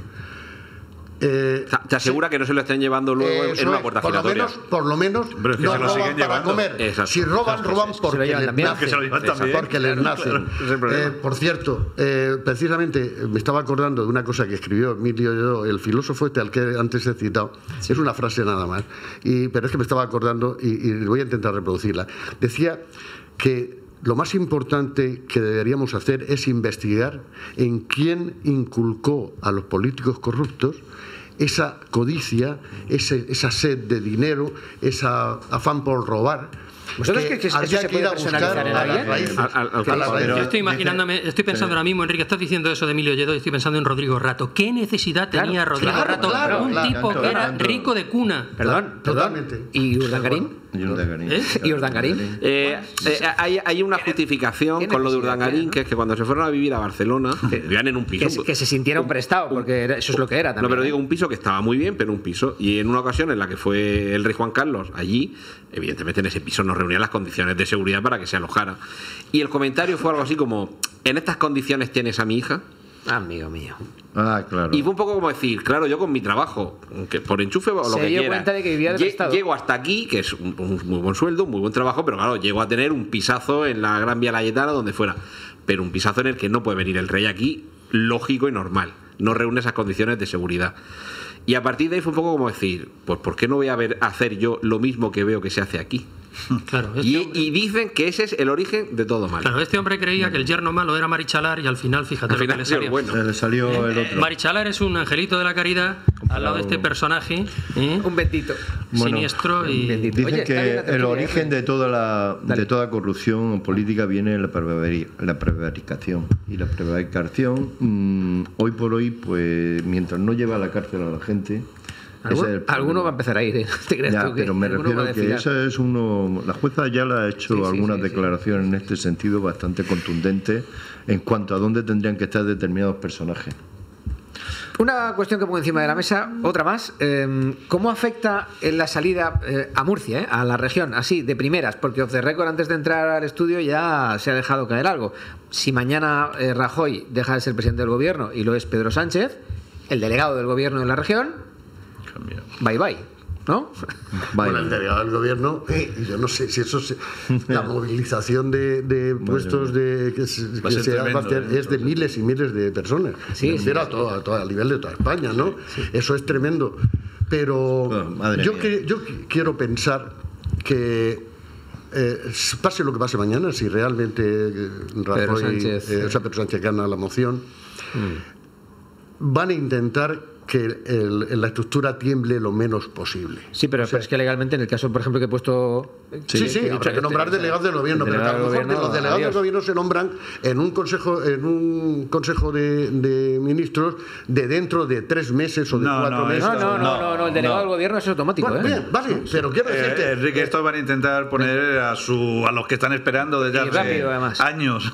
Eh, te asegura sí. que no se lo estén llevando luego eh, en una puerta por giratoria. Lo menos, por lo menos Pero es que no se lo roban para llevando. comer. Exacto. Si roban, roban porque les nacen. Porque les nacen. Eh, por cierto, eh, precisamente me estaba acordando de una cosa que escribió Emilio Lledó, el filósofo este al que antes he citado. Sí. Es una frase nada más. Y, pero es que me estaba acordando y, y voy a intentar reproducirla. Decía que lo más importante que deberíamos hacer es investigar en quién inculcó a los políticos corruptos esa codicia, ese, esa sed de dinero, ese afán por robar, ¿Vosotros que, que eso se puede personalizar en alguien? Yo estoy imaginándome, estoy pensando ahora mismo, Enrique, estás diciendo eso de Emilio Lledó y estoy pensando en Rodrigo Rato. ¿Qué necesidad tenía Rodrigo claro, Rato? claro, un claro, tipo claro, que era claro. rico de cuna. Perdón, totalmente. ¿Y Urdangarín? Y Urdangarín. ¿Eh? ¿Y Urdangarín? Eh, eh, hay, hay una justificación con lo de Urdangarín, que es que cuando se fueron a vivir a Barcelona, vivían en un piso. Que, que se sintieron prestados, porque era, eso es lo que era también. No, pero digo un piso que estaba muy bien, pero un piso. Y en una ocasión en la que fue el rey Juan Carlos allí, evidentemente en ese piso no reunían las condiciones de seguridad para que se alojara. Y el comentario fue algo así como: ¿en estas condiciones tienes a mi hija? Amigo mío. Ah, claro. Y fue un poco como decir, claro, yo con mi trabajo, que por enchufe o lo se que dio quiera, cuenta de que vivía del Estado. Llego hasta aquí, que es un, un muy buen sueldo, un muy buen trabajo, pero claro, llego a tener un pisazo en la Gran Vía Layetana, donde fuera. Pero un pisazo en el que no puede venir el rey aquí, lógico y normal. No reúne esas condiciones de seguridad. Y a partir de ahí fue un poco como decir, pues ¿por qué no voy a ver hacer yo lo mismo que veo que se hace aquí? Claro, este y, hombre... y dicen que ese es el origen de todo mal. Claro, este hombre creía que el yerno malo era Marichalar y al final, fíjate al final, lo que le salió. Bueno. Le salió ¿Eh? el otro. Marichalar es un angelito de la caridad al lado de este personaje, ¿eh? Un bendito. Bueno, siniestro y... Dicen Oye, que el ¿eh? origen de toda la de toda corrupción política viene en la, prevari, la prevaricación. Y la prevaricación, mmm, hoy por hoy, pues mientras no lleva a la cárcel a la gente... ¿Alguno, alguno va a empezar a ir, ¿eh? ¿Te crees ya, tú que pero me refiero que eso es uno... La jueza ya le ha hecho sí, sí, algunas sí, declaraciones sí. en este sentido bastante contundentes en cuanto a dónde tendrían que estar determinados personajes. Una cuestión que pongo encima de la mesa, otra más. Eh, ¿Cómo afecta en la salida eh, a Murcia, eh, a la región, así, de primeras? Porque off the record, antes de entrar al estudio, ya se ha dejado caer algo. Si mañana eh, Rajoy deja de ser presidente del gobierno y lo es Pedro Sánchez, el delegado del gobierno en la región, bye bye, ¿no? Bye. Bueno, el delegado del gobierno, eh, yo no sé si eso se, la movilización de, de puestos de que se, que se hacer es de miles y miles de personas. Sí, sí, a, todo, a, todo, a nivel de toda España, ¿no? Sí. Eso es tremendo. Pero oh, yo, que, yo quiero pensar que eh, pase lo que pase mañana, si realmente eh, Rajoy, Pedro Sánchez, eh, o sea, Pedro Sánchez gana la moción, mm. van a intentar que el, la estructura tiemble lo menos posible. Sí, pero, o sea, pero es que legalmente, en el caso, por ejemplo, que he puesto... Sí, sí, sí que habrá que nombrar este, delegados del gobierno, pero a lo mejor que los delegados adiós. del gobierno se nombran en un consejo en un consejo de, de ministros de dentro de tres meses o de no, cuatro no, meses. No, no, no, no, no, el delegado no. del gobierno es automático. Bueno, ¿eh? bien, vale, pero quiero decirte... Eh, Enrique, esto van a intentar poner a su a los que están esperando desde hace rápido, años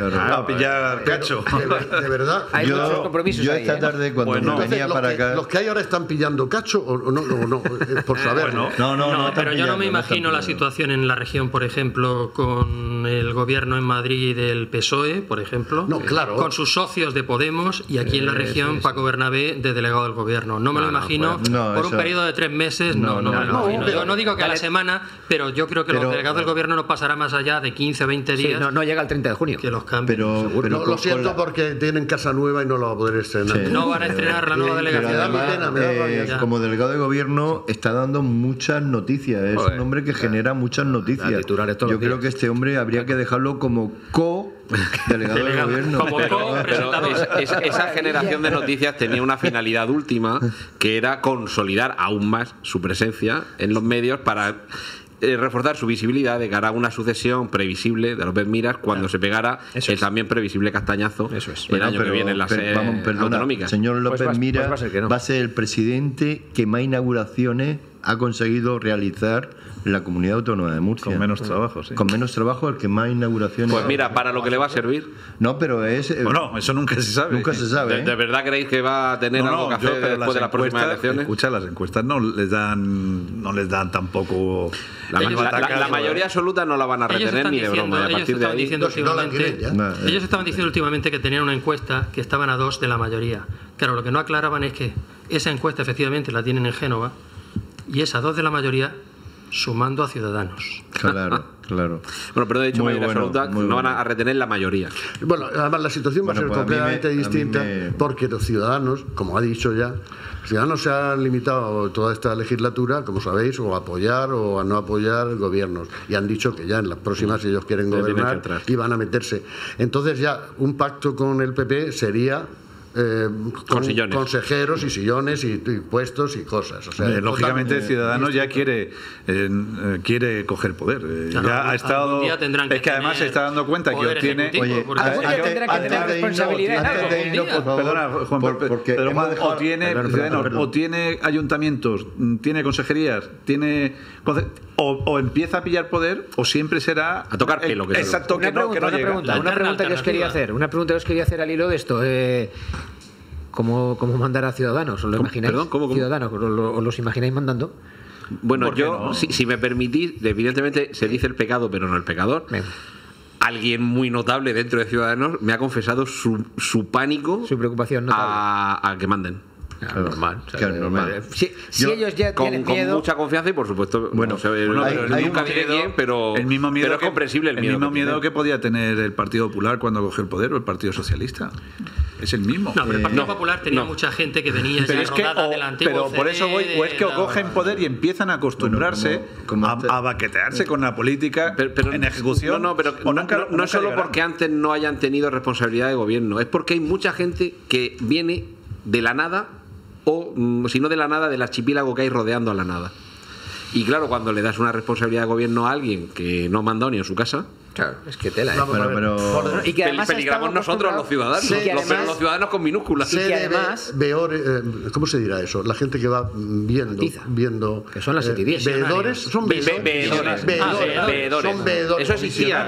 a pillar pero, cacho. De, de verdad. Hay yo, muchos compromisos yo ahí, esta tarde, ¿eh? cuando bueno, me venía entonces, para los que, acá... Los que hay ahora están pillando cacho o no, no, no, por saber. Bueno, no, no, no, no, pero yo no me imagino la situación en la región, por ejemplo, con el gobierno en Madrid del P S O E, por ejemplo, no, claro. con sus socios de Podemos y aquí en la región sí, sí. Paco Bernabé de delegado del gobierno. No me no, lo imagino no, no, por eso... un periodo de tres meses, no, no, no, me lo imagino. Yo no digo que a la semana, pero yo creo que pero, los delegados del gobierno no pasará más allá de quince o veinte días. Sí, no, no llega al treinta de junio. Que los cambien. Pero, pero no, lo siento la... porque tienen casa nueva y no lo va a poder estrenar. Sí. No van a estrenar la nueva delegación. Pero además, pena, me da eh, como delegado de gobierno está dando muchas noticias. Es Joder, un hombre que genera muchas noticias. Yo creo que este hombre habría que dejarlo como co delegado de gobierno. Como co pero es, es, esa generación de noticias tenía una finalidad última, que era consolidar aún más su presencia en los medios para eh, reforzar su visibilidad de cara a una sucesión previsible de López Miras cuando claro. se pegara Eso el es. también previsible castañazo Eso es. el bueno, año pero, que viene en las pero, vamos, perdona, autonómicas. Señor López pues va, Miras pues va, a ser no. va a ser el presidente que más inauguraciones ha conseguido realizar la Comunidad Autónoma de Murcia. Con menos trabajo, sí. Con menos trabajo, el que más inauguraciones... Pues mira, para lo que le va a servir... No, pero es... Eh, bueno, eso nunca se sabe. Nunca se sabe. ¿De, ¿De verdad creéis que va a tener no, algo no, que hacer yo, después de las próximas elecciones? Escucha, las encuestas no les dan no les dan tampoco... La, la, la, la mayoría absoluta no la van a retener ni de diciendo, broma. A ellos, estaban de diciendo últimamente, no, ellos estaban diciendo últimamente que tenían una encuesta que estaban a dos de la mayoría. Claro, lo que no aclaraban es que esa encuesta efectivamente la tienen en Génova y es a dos de la mayoría sumando a Ciudadanos. Claro, claro. Bueno, pero de hecho, muy mayoría bueno, absoluta no bueno. van a retener la mayoría. Bueno, además la situación bueno, va a ser pues completamente a me, distinta me... porque los ciudadanos, como ha dicho ya, los ciudadanos se han limitado toda esta legislatura, como sabéis, o a apoyar o a no apoyar gobiernos. Y han dicho que ya en las próximas, si ellos quieren gobernar, y van a meterse. Entonces ya un pacto con el P P sería Eh, con, con consejeros y sillones y, y puestos y cosas. O sea, eh, lógicamente Ciudadanos ya quiere eh, quiere coger poder. Eh, claro, ya ha estado. Es que además se está dando cuenta que obtiene. Oye, antes, tendrá que tener responsabilidad. Perdona, Juan, por, porque pero Juan, dejado, o tiene perdón, perdón, perdón. o tiene ayuntamientos, tiene consejerías, tiene o, o empieza a pillar poder o siempre será a tocar pelo. Que exacto. Que no, que no una llega. pregunta, una pregunta que os quería hacer, una pregunta que os quería hacer al hilo de esto. Eh, ¿Cómo, ¿Cómo mandar a Ciudadanos? ¿Os lo imagináis? Perdón, ¿cómo, cómo? ¿Ciudadanos? ¿Os, lo, ¿Os los imagináis mandando? Bueno, yo, no? si, si me permitís, evidentemente se dice el pecado, pero no el pecador. Bien. Alguien muy notable dentro de Ciudadanos me ha confesado su, su pánico, su preocupación notable. A, a que manden. Claro, normal, o sea, claro, normal. Si, si yo, ellos ya con, tienen con miedo, mucha confianza y por supuesto, bueno, no sé, bueno hay, pero nunca viene bien, pero el mismo miedo pero es que, comprensible el, el miedo mismo que miedo tiene. que podía tener el Partido Popular cuando cogió el poder o el Partido Socialista. Es el mismo. No, pero el Partido eh, Popular tenía no. mucha gente que venía pero ya es que, rodada o, del antiguo pero por eso voy, o es que o cogen poder y empiezan a acostumbrarse bueno, como, como a, a baquetearse sí. con la política pero, pero, en ejecución. No, no, pero o no, nunca, no, nunca no es solo llegarán. porque antes no hayan tenido responsabilidad de gobierno, es porque hay mucha gente que viene de la nada o, si no de la nada, del archipiélago que hay rodeando a la nada. Y claro, cuando le das una responsabilidad de gobierno a alguien que no ha mandado ni en su casa, claro, es que tela. ¿eh? No, pero, pero... Y que además peligramos nosotros los ciudadanos, sí, los, además, los ciudadanos con minúsculas. Y que además, veor, eh, ¿cómo se dirá eso? La gente que va viendo, viendo que son las etidias. Eh, veedores, son veedores. Veedores. Veedores. Son veedores. Eso existía.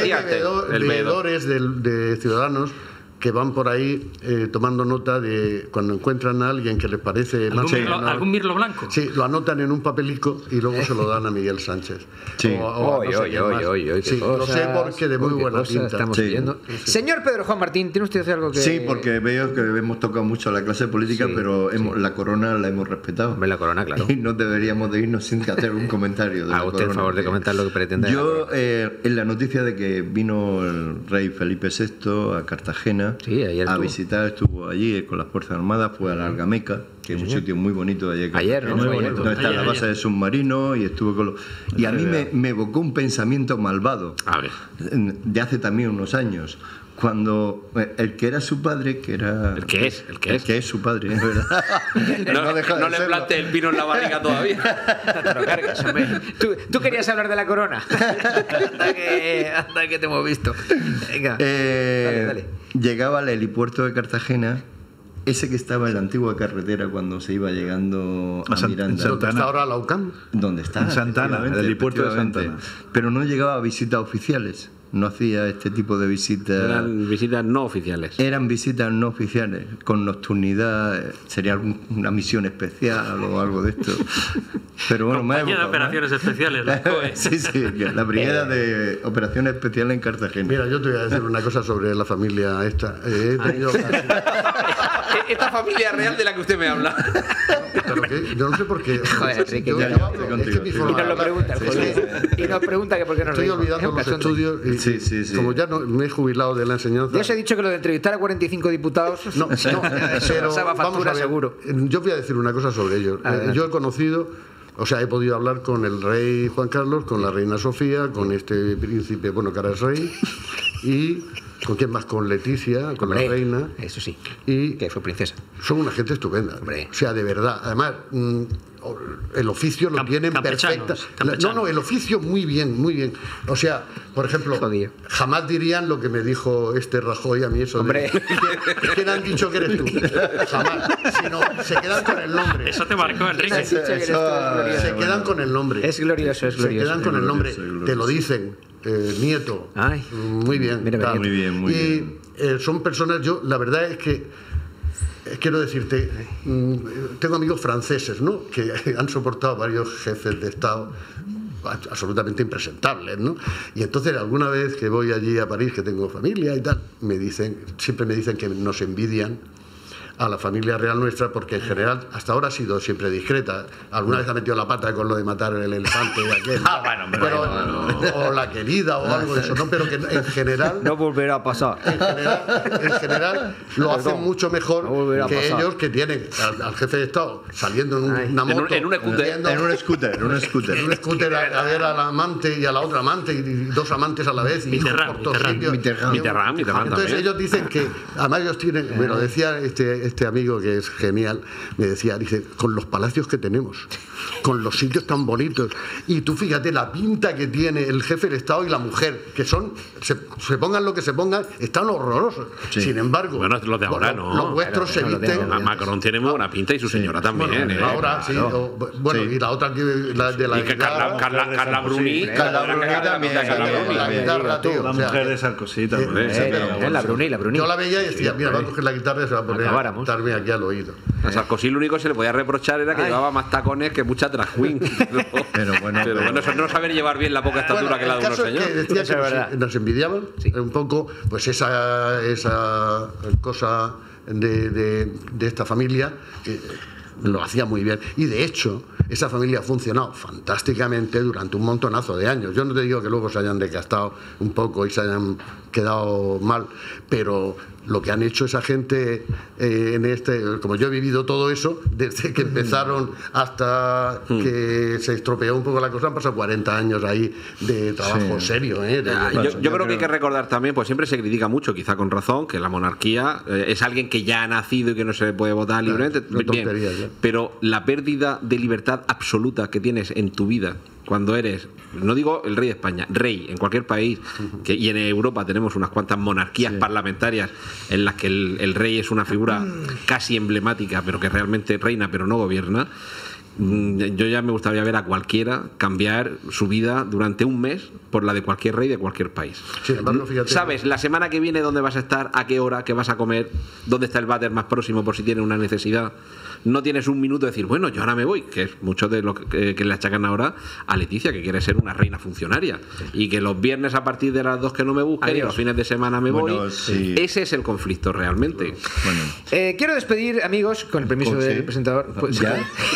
Veedores de Ciudadanos que van por ahí eh, tomando nota de cuando encuentran a alguien que les parece ¿Algún, más mirlo, ¿Algún mirlo blanco? Sí, lo anotan en un papelico y luego se lo dan a Miguel Sánchez. Sí. O, o oy, no sé oy, oy, oy, oy, sí, cosas, lo sé porque de muy buena pinta. Estamos sí. viendo. Sí, sí. Señor Pedro Juan Martín, ¿tiene usted algo que...? Sí, porque veo que hemos tocado mucho a la clase política, sí, pero hemos, sí. la corona la hemos respetado. Hombre, la corona, claro. Y no deberíamos de irnos sin hacer un comentario de Haga usted el favor de comentar lo que pretende. Yo, eh, en la noticia de que vino el rey Felipe sexto a Cartagena sí, ayer a visitar, estuvo allí con las Fuerzas Armadas, fue a la Algameca, que es un sitio muy bonito de allí. Ayer, ¿no? Muy Ayer, bonito, donde está ayer, la base ayer. de submarino y estuve con los... Y a mí me, me evocó un pensamiento malvado, a ver, de hace también unos años, cuando el que era su padre, que era... El que es, el que es. El que es su padre, es verdad. no no, deja de no le plante el pino en la barriga todavía. Te lo cargas, hombre. ¿Tú, tú querías hablar de la corona. hasta, que, hasta que te hemos visto. Venga, eh, dale, dale. Llegaba al helipuerto de Cartagena, ese que estaba en la antigua carretera cuando se iba llegando a, a Miranda. ¿Dónde está ahora la U C A M? ¿Dónde está? En Santana, el helipuerto de Santana. Pero no llegaba a visitas oficiales. No hacía este tipo de visitas. Eran visitas no oficiales. Eran visitas no oficiales, con nocturnidad, sería una misión especial o algo de esto. Pero bueno, Compañía más de operaciones especiales, la C O E. Sí, sí, la brigada de operaciones especiales en Cartagena. Mira, yo te voy a decir una cosa sobre la familia esta. Eh, he tenido... Esta familia real de la que usted me habla. ¿Pero qué? Yo no sé por qué. Joder, Enrique, yo, ya, yo, ya, hablo, contigo, es que y nos lo pregunta, sí, sí. Y nos pregunta que por qué nos estoy olvidando los estudios y sí, sí, sí. como ya no, me he jubilado de la enseñanza. Ya os he dicho que lo de entrevistar a cuarenta y cinco diputados no, no pero pasaba factura seguro. Yo voy a decir una cosa sobre ellos. Eh, yo he conocido, o sea, he podido hablar con el rey Juan Carlos, con la reina Sofía, con este príncipe, bueno, que ahora es rey, y ¿con quién más? Con Leticia, con Hombre, la reina. Eso sí, y que fue princesa. Son una gente estupenda. Hombre. O sea, de verdad. Además, mmm, el oficio lo Camp tienen perfecta. No, no, el oficio muy bien, muy bien. O sea, por ejemplo, Jodido. jamás dirían lo que me dijo este Rajoy a mí eso Hombre. de ¿quién han dicho que eres tú? Jamás. Sino se quedan con el nombre. Eso te marcó, Enrique. Eso, eso, se quedan con el nombre. Es glorioso, es glorioso. Se quedan con el nombre. Te lo dicen. Eh, nieto. Ay. Muy bien. Mira, muy bien, muy y bien. Eh, son personas, yo, la verdad es que eh, quiero decirte, mmm, tengo amigos franceses, ¿no? Que han soportado varios jefes de Estado absolutamente impresentables, ¿no? Y entonces alguna vez que voy allí a París, que tengo familia y tal, me dicen, siempre me dicen que nos envidian a la familia real nuestra, porque en general hasta ahora ha sido siempre discreta. Alguna vez ha metido la pata con lo de matar el elefante y aquel, ah, bueno, pero, bueno, bueno. o la querida o algo de eso, ¿no? Pero que en general no volverá a pasar. En general, en general lo hacen Perdón, mucho mejor no que pasar. ellos, que tienen al, al jefe de Estado saliendo en un, una moto, en un, en un scooter, en un scooter, en un scooter, en un scooter a, a ver al amante y a la otra amante y dos amantes a la vez. Mitterrand, Mitterrand, Mitterrand, Mitterrand. Entonces ellos dicen que, además ellos tienen, me lo decía este, este amigo que es genial, me decía, dice, con los palacios que tenemos, con los sitios tan bonitos, y tú fíjate la pinta que tiene el jefe del Estado y la mujer, que son, se, se pongan lo que se pongan, están horrorosos. Sí. Sin embargo, bueno, los de ahora no. Los vuestros se visten. Macron tiene muy buena pinta y su señora sí. también. Bueno, ¿eh? Ahora sí. O, bueno, sí. Y la otra que la de la y que Carla, Carla, Carla, Carla Bruni. Carla Bruni también. La guitarra, tío. La mujer de Sarkozy también. La Bruni, la Bruni. Yo la veía y decía, mira, va a coger la guitarra y se va a poner a cantarme aquí al oído. A Sarkozy lo único que se le podía reprochar era que Ay. llevaba más tacones que mucha drag queen. Pero, pero bueno, pero bueno, eso no saber llevar bien la poca estatura bueno, que la de unos señores. Que decía que nos, nos envidiaban sí. un poco, pues esa, esa cosa de, de, de esta familia que lo hacía muy bien. Y de hecho, esa familia ha funcionado fantásticamente durante un montonazo de años. Yo no te digo que luego se hayan desgastado un poco y se hayan quedado mal, pero lo que han hecho esa gente eh, en este, como yo he vivido todo eso, desde que empezaron hasta mm. que se estropeó un poco la cosa, han pasado cuarenta años ahí de trabajo sí. serio. ¿eh? De, yo, yo, yo creo que hay que recordar también, pues siempre se critica mucho, quizá con razón, que la monarquía eh, es alguien que ya ha nacido y que no se le puede votar libremente. Claro, bien, tontería, pero la pérdida de libertad absoluta que tienes en tu vida cuando eres, no digo el rey de España, rey en cualquier país, que, y en Europa tenemos unas cuantas monarquías sí. parlamentarias en las que el, el rey es una figura casi emblemática, pero que realmente reina pero no gobierna. Yo ya me gustaría ver a cualquiera cambiar su vida durante un mes por la de cualquier rey de cualquier país. Sin embargo, fíjate, ¿sabes la semana que viene dónde vas a estar, a qué hora, qué vas a comer, dónde está el váter más próximo por si tienes una necesidad? No tienes un minuto de decir, bueno, yo ahora me voy, que es mucho de lo que, que le achacan ahora a Leticia, que quiere ser una reina funcionaria y que los viernes a partir de las dos que no me busquen y los fines de semana me bueno, voy. Sí. Ese es el conflicto realmente. Bueno. Eh, quiero despedir, amigos, con el permiso del sí. presentador. Pues, ¿Ya?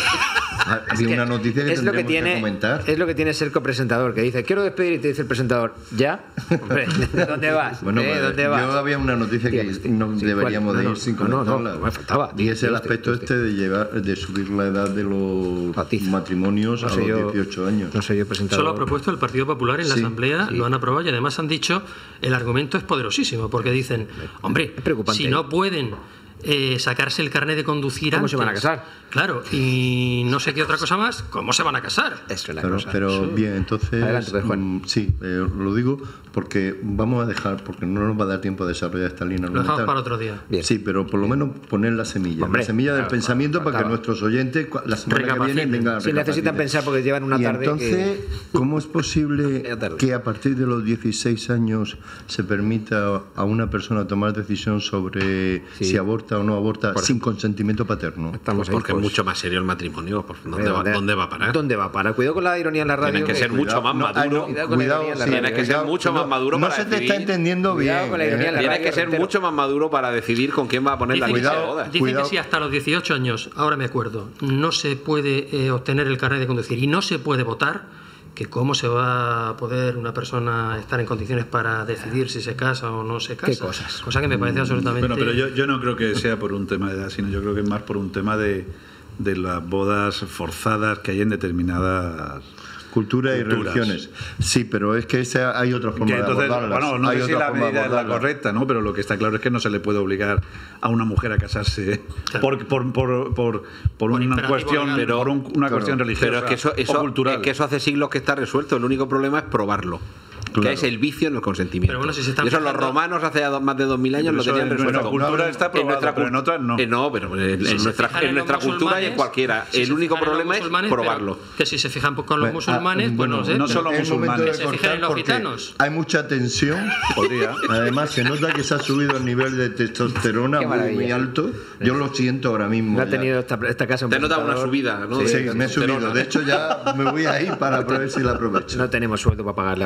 Había una noticia que es lo que tiene, que comentar. Es lo que tiene ser copresentador, que dice, quiero despedir y te dice el presentador, ¿ya? Hombre, ¿dónde vas? Bueno, ¿Eh? ¿Dónde yo vas? había una noticia que sí, no sí, deberíamos ¿cuál? de ir no, sin comentarla. No, no, no, me faltaba. Y es el aspecto este de llevar, de subir la edad de los Batiza. matrimonios no a los yo, dieciocho años. No sé yo presentador. Eso lo ha propuesto el Partido Popular en la sí, Asamblea, sí. lo han aprobado y además han dicho, el argumento es poderosísimo, porque dicen, hombre, si no pueden Eh, sacarse el carnet de conducir ¿Cómo antes, se van a casar? Claro, y no sé qué otra cosa más, ¿cómo se van a casar? Eso es la pero, cosa. Pero sí. bien, entonces Adelante, pues, Juan. Sí, eh, lo digo porque vamos a dejar, porque no nos va a dar tiempo a desarrollar esta línea. Lo dejamos para otro día. Bien. Sí, pero por lo menos poner la semilla, Hombre, la semilla del claro, pensamiento claro, para que nuestros oyentes la semana que viene vengan a Si necesitan pensar porque llevan una y tarde. Entonces, que... ¿cómo es posible que a partir de los dieciséis años se permita a una persona tomar decisión sobre sí. si aborta o no aborta por sin consentimiento paterno? Estamos porque ahí, pues, es mucho más serio el matrimonio. ¿Dónde, ¿dónde, va, ¿Dónde va a parar? ¿Dónde va a parar? Cuidado con la ironía en la radio. Tienes que ser mucho más maduro. Tienes que ser mucho más maduro para decidir. No se te está entendiendo bien. Tienes que ser mucho más maduro para decidir con quién va a poner la lista de bodas. Dicen que si hasta los dieciocho años, ahora me acuerdo, no se puede eh, obtener el carnet de conducir y no se puede votar, que cómo se va a poder una persona estar en condiciones para decidir si se casa o no se casa. ¿Qué cosas? Cosa que me parece absolutamente... Bueno, pero yo, yo no creo que sea por un tema de edad, sino yo creo que es más por un tema de, de las bodas forzadas que hay en determinadas... Cultura y culturas. Religiones. Sí, pero es que esa, hay otra forma entonces, de abordarlas. Bueno, no hay sé si la medida es la correcta, ¿no? Pero lo que está claro es que no se le puede obligar a una mujer a casarse claro. por, por, por, por, por una cuestión, pero, por un, una claro. cuestión religiosa pero es que eso, eso, o cultural. Es que eso hace siglos que está resuelto. El único problema es probarlo. Claro. Que es el vicio en el consentimiento. Pero bueno, si se están y eso fijando... los romanos hace ya más de dos mil años lo tenían resuelto. En nuestra cultura está probado, en nuestra, pero en otras no. Eh, no, pero en, si en nuestra, en nuestra cultura y en cualquiera. Si el único problema es probarlo. Que si se fijan con los musulmanes, pues bueno, no sé. No solo musulmanes. Que se fijan en los gitanos. Hay mucha tensión. Podría. Además, se nota que se ha subido el nivel de testosterona muy, muy alto. Yo lo siento ahora mismo. No ha tenido esta, esta casa un Te nota una subida, ¿no? Sí, me he subido. De hecho, ya me voy a ir para ver si la aprovecho. No tenemos sueldo para pagarle a Pedro Juan.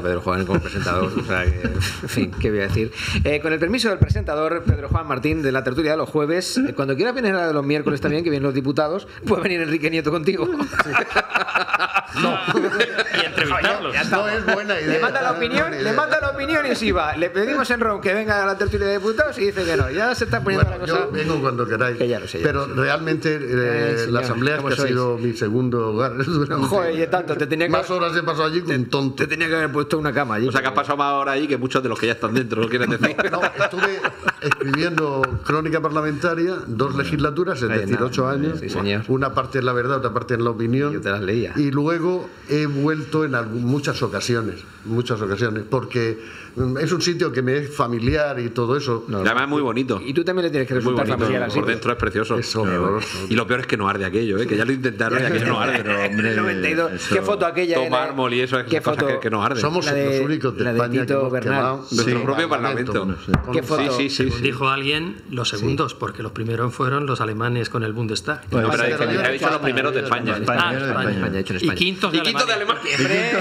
como presentador. O sea, que, en fin, ¿qué voy a decir? Eh, con el permiso del presentador, Pedro Juan Martín, de la tertulia de los jueves, eh, cuando quiera venir a la de los miércoles también, que vienen los diputados, puede venir Enrique Nieto contigo. Sí. No. Y entrevistarlos. No, no es buena idea. Le manda la opinión, le manda la opinión y sí va. Le pedimos en Ron que venga a la tertulia de diputados y dice que no. Ya se está poniendo bueno, la cosa. Yo vengo cuando queráis. Que ya lo sé, ya pero lo sé. realmente eh, Ay, la asamblea que sois? Ha sido mi segundo hogar. Joder, y tanto, te tenía que más horas he pasado allí que un tonto. Te tenía que haber puesto una cama allí. O sea, que has pasado más horas ahí que muchos de los que ya están dentro, ¿lo quieres decir? No, estuve escribiendo crónica parlamentaria dos legislaturas, es Ay, decir, nada, ocho años. Sí, señor. Una parte en la verdad, otra parte en la opinión. Yo te las leía. Y luego he vuelto en algún, muchas ocasiones, muchas ocasiones, porque es un sitio que me es familiar y todo eso. No, además es muy bonito. Y tú también le tienes que resultar familiar así. Por dentro es precioso. Es horroroso. Y lo peor es que no arde aquello, ¿eh? Que ya lo intentaron y aquello no arde. Pero, hombre, el noventa y dos. ¿Qué foto aquella? Todo mármol y eso es ¿Qué foto? Que, que no arde. Somos de, los únicos de, de España Tito que hemos Bernal. quemado nuestro sí, propio parlamento. No sé. ¿Qué foto? Sí, sí, sí, sí. Dijo alguien los segundos, sí. Porque los primeros fueron los alemanes con el Bundestag. Pues no, pero ha, ha dicho los primeros de España. España, ah, España. España. España. Y quintos de y quinto de Alemania.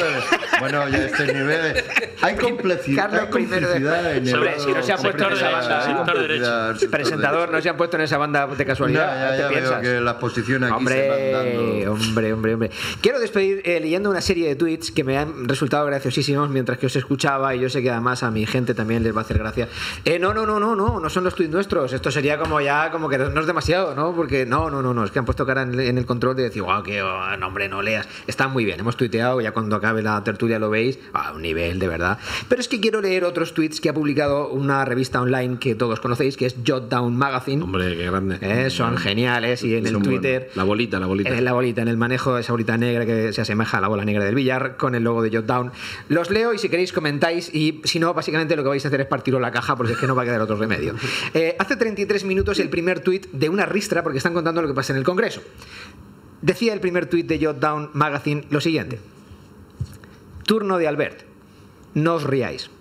Bueno, ya este nivel. Hay complicidad. Carlos primero de Sobre, si no se ha puesto en esa banda. Presentador, no se han puesto en esa banda de casualidad. Ya, ya, ya veo que las posiciones aquí hombre, se van dando. Hombre, hombre, hombre. Quiero despedir eh, leyendo una serie de tweets que me han resultado graciosísimos mientras que os escuchaba, y yo sé que además a mi gente también les va a hacer gracia. Eh, no, no, no, no, no, no son los tweets nuestros. Esto sería como ya, como que no es demasiado, ¿no? Porque no, no, no, no, es que han puesto cara en, en el control de decir, wow, que oh, no, hombre, no leas. Están muy bien, hemos tuiteado, ya cuando acabe la tertulia lo veis, a un nivel de verdad. Pero es que quiero leer otros tweets que ha publicado una revista online que todos conocéis, que es Jotdown Magazine. Hombre, qué grande. Eh, son geniales, y en el Twitter... Bueno. La bolita, la bolita. En la bolita, en el manejo de esa bolita negra que se asemeja a la bola negra del billar, con el logo de Jotdown. Los leo y si queréis comentáis, y si no, básicamente lo que vais a hacer es partiros la caja, porque es que no va a quedar otro remedio. Eh, hace treinta y tres minutos el primer tuit de una ristra, porque están contando lo que pasa en el Congreso. Decía el primer tuit de Jotdown Magazine lo siguiente: turno de Albert, no os riáis.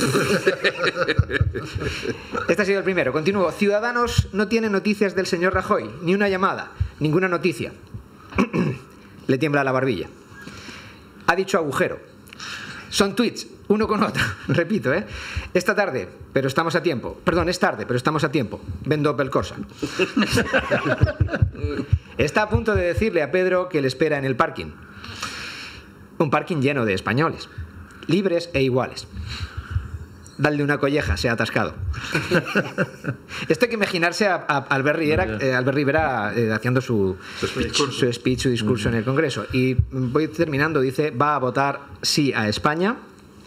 Este ha sido el primero. Continúo. Ciudadanos no tiene noticias del señor Rajoy, ni una llamada, ninguna noticia. Le tiembla la barbilla. Ha dicho agujero. Son tweets, uno con otro. Repito, ¿eh? Esta tarde, pero estamos a tiempo. Perdón, es tarde, pero estamos a tiempo. Vendo Opel Corsa. Está a punto de decirle a Pedro que le espera en el parking. Un parking lleno de españoles, libres e iguales. Dale una colleja, se ha atascado. Esto hay que imaginarse a, a Albert Rivera, eh, Albert Rivera eh, haciendo su, su, speech, su speech, su discurso uh-huh. en el Congreso. Y voy terminando, dice, va a votar sí a España,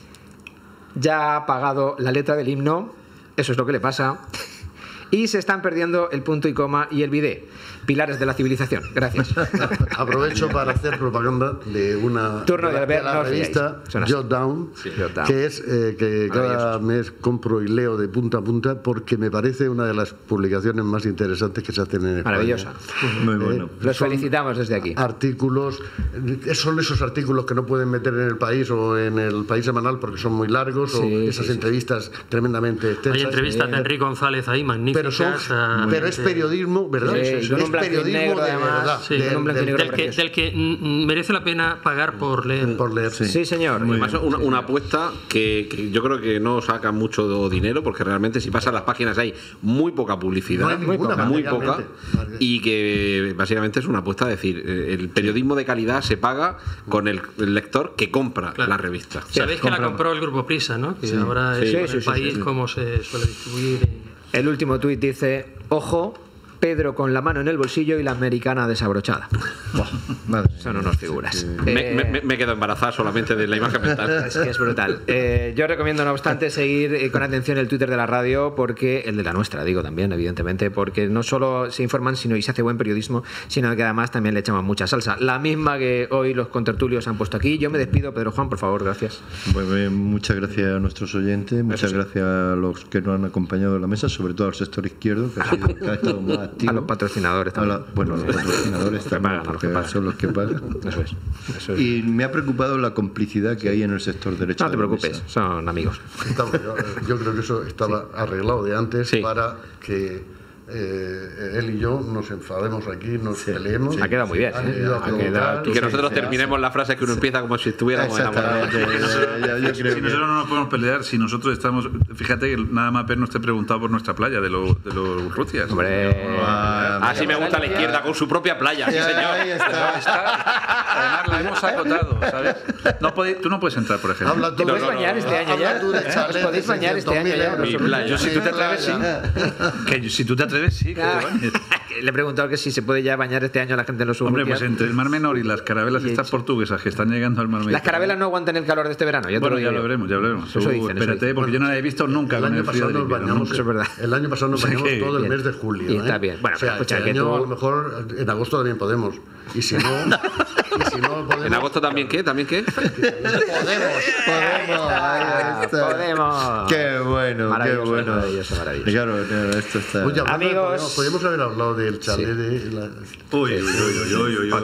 ya ha pagado la letra del himno, eso es lo que le pasa, y se están perdiendo el punto y coma y el bidé. Pilares de la civilización. Gracias. Aprovecho para hacer propaganda de una Turno de, de, Albert, de la no revista Jotdown, sí, que es eh, que cada mes compro y leo de punta a punta porque me parece una de las publicaciones más interesantes que se hacen en España. Maravillosa. Muy bueno. Eh, Los felicitamos desde aquí. Artículos, son esos artículos que no pueden meter en el País o en el País Semanal porque son muy largos, sí, o esas sí, entrevistas sí. tremendamente extensas. Hay entrevistas de Enrique González ahí magníficas. Pero, son, pero es periodismo, ¿verdad? Sí, es periodismo negro, de además, verdad. Sí, de, un de, del, del, que, del que merece la pena pagar por leer. Por leer, sí. Sí, señor. Además, una, una apuesta que, que yo creo que no saca mucho dinero, porque realmente si pasas las páginas hay muy poca publicidad, no hay muy poca, poca, muy poca, y que básicamente es una apuesta de decir, el periodismo de calidad se paga con el, el lector que compra claro. la revista. Sí, sabéis que la compró el Grupo Prisa, ¿no? Que sí. ahora sí, es sí, en sí, el sí, país sí, sí. cómo se suele distribuir. El último tuit dice, ojo, Pedro con la mano en el bolsillo y la americana desabrochada. Wow, son unos figuras. Sí. Eh, me, me, me quedo embarazada solamente de la imagen mental. Es que es brutal. Eh, yo recomiendo, no obstante, seguir eh, con atención el Twitter de la radio, porque el de la nuestra, digo también, evidentemente, porque no solo se informan, sino y se hace buen periodismo, sino que además también le echamos mucha salsa. La misma que hoy los contertulios han puesto aquí. Yo me despido, Pedro Juan, por favor, gracias. Bueno, eh, muchas gracias a nuestros oyentes, muchas Eso gracias a los que nos han acompañado en la mesa, sobre todo al sector izquierdo, que ha, sido, que ha estado más activo. A los patrocinadores también. La, bueno, los patrocinadores también, porque son los que pagan. Eso es. Eso es. Y me ha preocupado la complicidad que hay en el sector derecho. No te preocupes, son amigos. Yo, yo creo que eso estaba sí. arreglado de antes sí. para que eh, él y yo nos enfademos aquí, nos sí, peleemos. Sí, ha quedado muy bien. ¿Sí? ¿Eh? Ha quedado, y que nosotros terminemos la frase que uno empieza como si estuviéramos enamorados. Si nosotros no nos podemos pelear, si nosotros estamos. Fíjate que nada más no esté preguntado por nuestra playa de los de los Rucias. Hombre, así me gusta la izquierda con su propia playa, sí, señor. Ahí está. Además la hemos acotado, ¿sabes? No podéis, tú no puedes entrar, por ejemplo. Habla tú no, de bañar no, este año ya. ¿Eh? ¿Podéis bañar este año ya? Mi playa. Yo si tú te atreves, sí. Que si tú te atreves, sí. Le he preguntado que si se puede ya bañar este año a la gente en los Urrutias. Hombre, pues entre el Mar Menor y las carabelas y estas portuguesas que están llegando al Mar Menor. Las carabelas no aguantan el calor de este verano. Yo bueno, lo ya lo veremos, ya lo veremos. Eso dicen, espérate, porque yo no la he visto nunca. El año pasado nos bañamos, es verdad. El año pasado nos bañamos todo el mes de julio. Y está bien. Bueno, o sea, escucha, este año a lo mejor en agosto también podemos. Y si no, y si no podemos. ¿En agosto también qué? ¿También qué? Podemos, podemos. Podemos. Qué bueno, qué bueno. Maravilloso, maravilloso. Claro, esto está. Oye, amigos, podemos haber hablado del chalet de la. Uy, uy, uy, uy,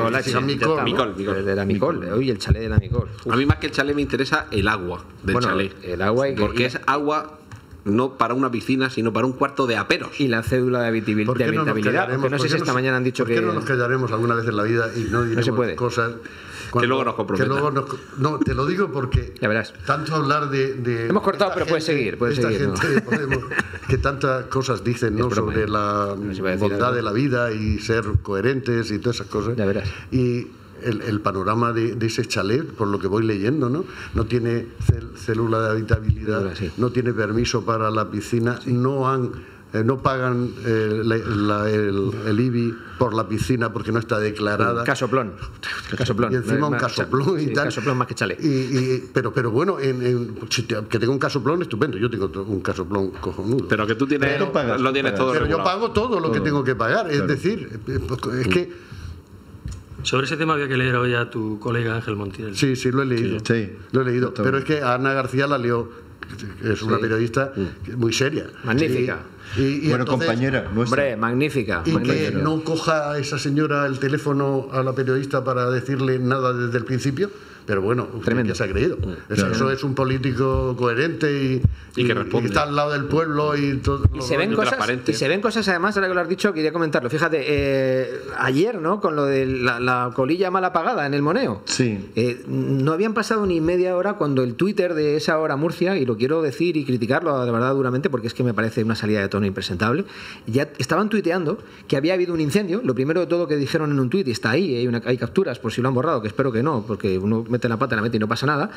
uy. Micol, Micol. De la Micol. Uy, el chalet de la Micol. A mí más que el chalet me interesa el agua del chalet. El agua y porque es agua. No para una piscina, sino para un cuarto de aperos. Y la cédula de habitabilidad. ¿Por qué no, porque no sé si esta mañana han dicho que. ¿Por qué no nos callaremos alguna vez en la vida y no diremos no se puede. cosas cuando, que luego nos comprometan? Que luego nos, no, te lo digo porque. Ya verás. Tanto hablar de. de Hemos cortado, pero puedes seguir. Puedes esta seguir gente, ¿no? Podemos, que tantas cosas dicen, ¿no? Sobre la no bondad de la vida y ser coherentes y todas esas cosas. Ya verás. Y. El, el panorama de, de ese chalet, por lo que voy leyendo, ¿no? No tiene cel, célula de habitabilidad, ahora, sí. No tiene permiso para la piscina, sí. no han eh, no pagan eh, la, la, el, el I B I por la piscina porque no está declarada. Casoplón. Casoplón. Y encima un casoplón y sí, tal. Casoplón más que chalet. Y, y, pero, pero bueno, en, en, que tengo un casoplón, estupendo. Yo tengo un casoplón cojonudo. Pero que tú tienes, pero, pagas, lo tienes todo Pero regulado. Yo pago todo lo que tengo que pagar. Es claro. decir, es que. Sobre ese tema había que leer hoy a tu colega Ángel Montiel. Sí, sí, lo he leído. Sí, lo he leído. Pero es que Ana García la leo, es una sí. periodista muy seria. Magnífica. Y, y bueno, entonces, compañera. Nuestra. Hombre, magnífica. Y magnífica. que no coja a esa señora el teléfono a la periodista para decirle nada desde el principio. Pero bueno, ¿qué se ha creído? Eso, claro. Eso es un político coherente y, y, que responde. y está al lado del pueblo y todo. Y se, ven cosas, y se ven cosas, además, ahora que lo has dicho, quería comentarlo. Fíjate, eh, ayer, ¿no? Con lo de la, la colilla mal apagada en el Moneo. Sí. Eh, no habían pasado ni media hora cuando el Twitter de esa hora Murcia, y lo quiero decir y criticarlo de verdad duramente porque es que me parece una salida de tono impresentable, ya estaban tuiteando que había habido un incendio. Lo primero de todo que dijeron en un tuit, y está ahí, hay, una, hay capturas por si lo han borrado, que espero que no, porque uno mete la pata, la mete y no pasa nada,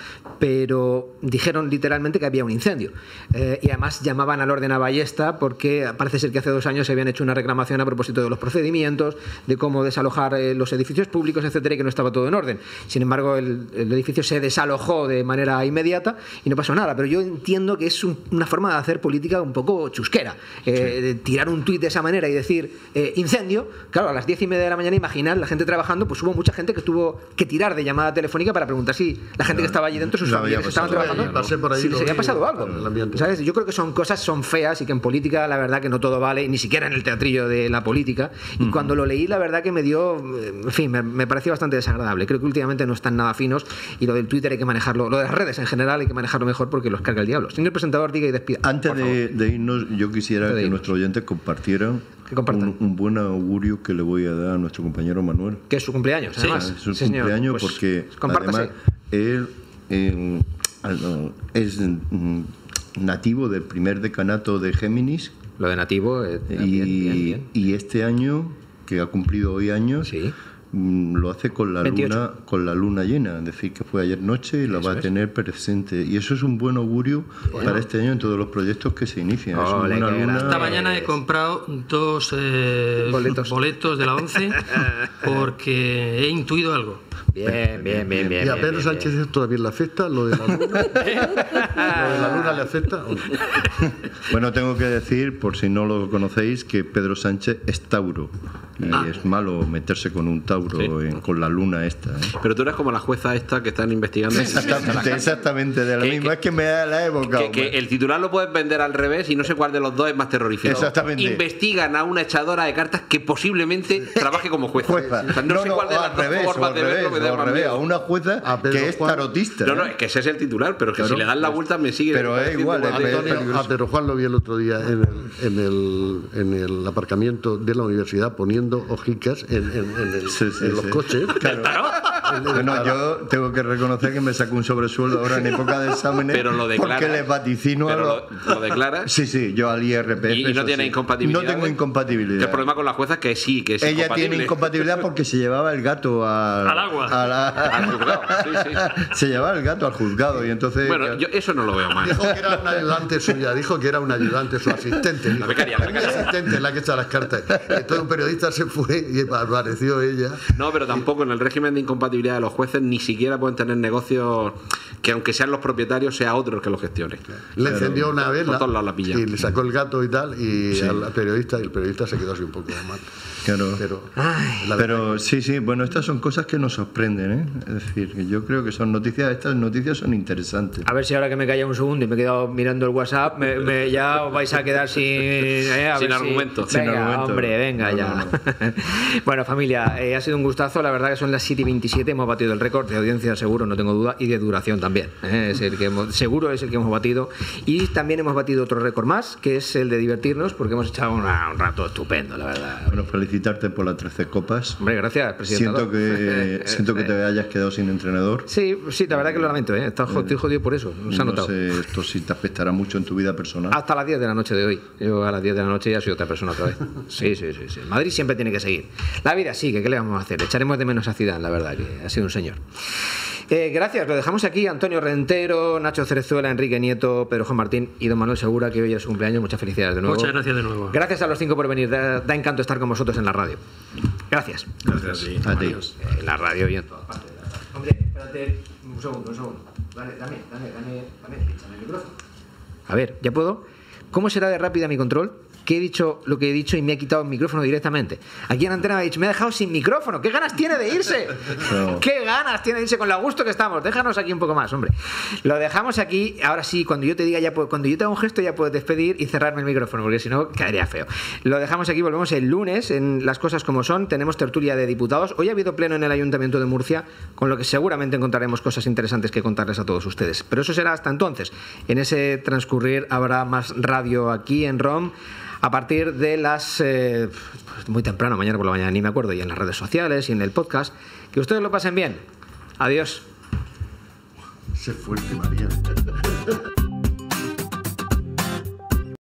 pero dijeron literalmente que había un incendio. Eh, y además llamaban al orden a ballesta porque parece ser que hace dos años se habían hecho una reclamación a propósito de los procedimientos, de cómo desalojar eh, los edificios públicos, etcétera, y que no estaba todo en orden. Sin embargo, el, el edificio se desalojó de manera inmediata y no pasó nada. Pero yo entiendo que es un, una forma de hacer política un poco chusquera. Eh, sí. De tirar un tuit de esa manera y decir eh, incendio. Claro, a las diez y media de la mañana, imaginar la gente trabajando, pues hubo mucha gente que tuvo que tirar de llamada telefónica para preguntar si la gente no, que estaba allí dentro, sus no familiares estaban trabajando, pasé por ahí, si les había pasado algo. ¿Sabes? Yo creo que son cosas, son feas y que en política la verdad que no todo vale, ni siquiera en el teatrillo de la política. Y uh-huh. cuando lo leí, la verdad que me dio, en fin, me, me pareció bastante desagradable. Creo que últimamente no están nada finos y lo del Twitter hay que manejarlo, lo de las redes en general hay que manejarlo mejor porque los carga el diablo. Señor presentador, diga y despida. Antes de, de irnos, yo quisiera Antes que nuestros oyentes compartieran Un, un buen augurio que le voy a dar a nuestro compañero Manuel. Que es su cumpleaños, además. Sí, es su sí, cumpleaños pues, porque además él eh, es nativo del primer decanato de Géminis. Lo de nativo eh, y, bien, bien, bien. Y este año, que ha cumplido hoy años, sí. lo hace con la veintiocho. luna con la luna llena, es decir, que fue ayer noche y la eso va a tener es. presente. Y eso es un buen augurio bueno. para este año en todos los proyectos que se inician. Oh, es una buena luna. Esta mañana he comprado dos eh, boletos. boletos de la once porque he intuido algo. Bien, bien, bien, bien. ¿Y a Pedro bien, Sánchez bien. todavía le afecta lo de la luna? ¿Lo de la luna le afecta? Bueno, tengo que decir, por si no lo conocéis, que Pedro Sánchez es Tauro. y ah. es malo meterse con un Tauro sí. en, con la luna esta. ¿eh? Pero tú eres como la jueza esta que están investigando. Exactamente, exactamente de la que, misma. Que, es que me da la época. Que, que el titular lo puedes vender al revés y no sé cuál de los dos es más terrorífico. Exactamente. Investigan a una echadora de cartas que posiblemente trabaje como jueza. jueza. O sea, no, no sé no, cuál de las dos formas de verlo me da más miedo. A una jueza que es tarotista. No, no, es que ese es el titular, pero que claro, si le dan la vuelta me sigue. Pero es igual. Antonio, a Pedro Juan lo vi el otro día en el, en el, en el aparcamiento de la universidad poniendo hojicas en, en, en, el, sí, sí, en los sí. coches. Claro. Bueno, yo tengo que reconocer que me saco un sobresueldo ahora en época de exámenes pero lo declara, porque les vaticino pero a los... lo, lo declara. Sí, sí, yo al I R P F. Y, y no tiene sí. incompatibilidad. No tengo incompatibilidad. El problema con la jueza es que sí, que es ella tiene incompatibilidad porque se llevaba el gato al, al agua. A la, al juzgado. Sí, sí. Se llevaba el gato al juzgado y entonces. Bueno, yo eso no lo veo mal. Dijo que era una ayudante suya, dijo que era una ayudante, su asistente. La becaria, la becaria. La asistente, la que echa las cartas. Entonces un periodista se fue y apareció ella. No, pero tampoco en el régimen de incompatibilidad de los jueces ni siquiera pueden tener negocios que aunque sean los propietarios sea otro el que los gestione. Le encendió una vela la y le sacó el gato y tal y sí. al periodista y el periodista se quedó así un poco mal. Claro. Pero, Ay, pero sí, sí, bueno, estas son cosas que nos sorprenden, ¿eh? Es decir, que yo creo que son noticias, estas noticias son interesantes. A ver si ahora que me calla un segundo y me he quedado mirando el WhatsApp, me, me, ya os vais a quedar sin, eh, a sin ver argumento. Si, venga, sin argumento. Hombre, venga no, ya. No, no. Bueno, familia, eh, ha sido un gustazo, la verdad que son las siete y veintisiete, hemos batido el récord de audiencia seguro, no tengo duda, y de duración también. ¿eh? Es el que hemos, seguro es el que hemos batido. Y también hemos batido otro récord más, que es el de divertirnos, porque hemos echado una, un rato estupendo, la verdad. Bueno, felicitarte por la trece copas. Hombre, gracias, presidente. Siento que, siento que te hayas quedado sin entrenador. Sí, sí, la verdad que lo lamento, ¿eh? Estoy jodido, jodido por eso, se ha no notado. sé, esto sí te afectará mucho en tu vida personal. Hasta las diez de la noche de hoy. Yo a las diez de la noche ya soy otra persona otra vez. Sí, sí, sí, sí. Madrid siempre tiene que seguir. La vida sigue, ¿qué le vamos a hacer? Echaremos de menos a Zidane, la verdad, que ha sido un señor. Eh, gracias, lo dejamos aquí. Antonio Rentero, Nacho Cerezuela, Enrique Nieto, Pedro Juan Martín y don Manuel Segura, que hoy es su cumpleaños. Muchas felicidades de nuevo. Muchas gracias de nuevo. Gracias a los cinco por venir. Da, da encanto estar con vosotros en la radio. Gracias. Gracias, sí. A ti. Eh, en la radio y en todas partes. Hombre, espérate un segundo, un segundo. Vale, dame, dame, dame, dame, píchame el micrófono. A ver, ¿ya puedo? ¿Cómo será de rápida mi control? Que he dicho lo que he dicho y me ha quitado el micrófono directamente. Aquí en Antena me ha dicho, me ha dejado sin micrófono. ¿Qué ganas tiene de irse? No. ¿Qué ganas tiene de irse con lo a gusto que estamos? Déjanos aquí un poco más, hombre. Lo dejamos aquí. Ahora sí, cuando yo te diga, ya puedo, cuando yo te haga un gesto, ya puedes despedir y cerrarme el micrófono, porque si no, caería feo. Lo dejamos aquí, volvemos el lunes en Las Cosas Como Son. Tenemos tertulia de diputados. Hoy ha habido pleno en el Ayuntamiento de Murcia, con lo que seguramente encontraremos cosas interesantes que contarles a todos ustedes. Pero eso será hasta entonces. En ese transcurrir habrá más radio aquí en ROM. A partir de las... Eh, muy temprano, mañana por la mañana, ni me acuerdo, y en las redes sociales y en el podcast. Que ustedes lo pasen bien. Adiós. Sé fuerte, María.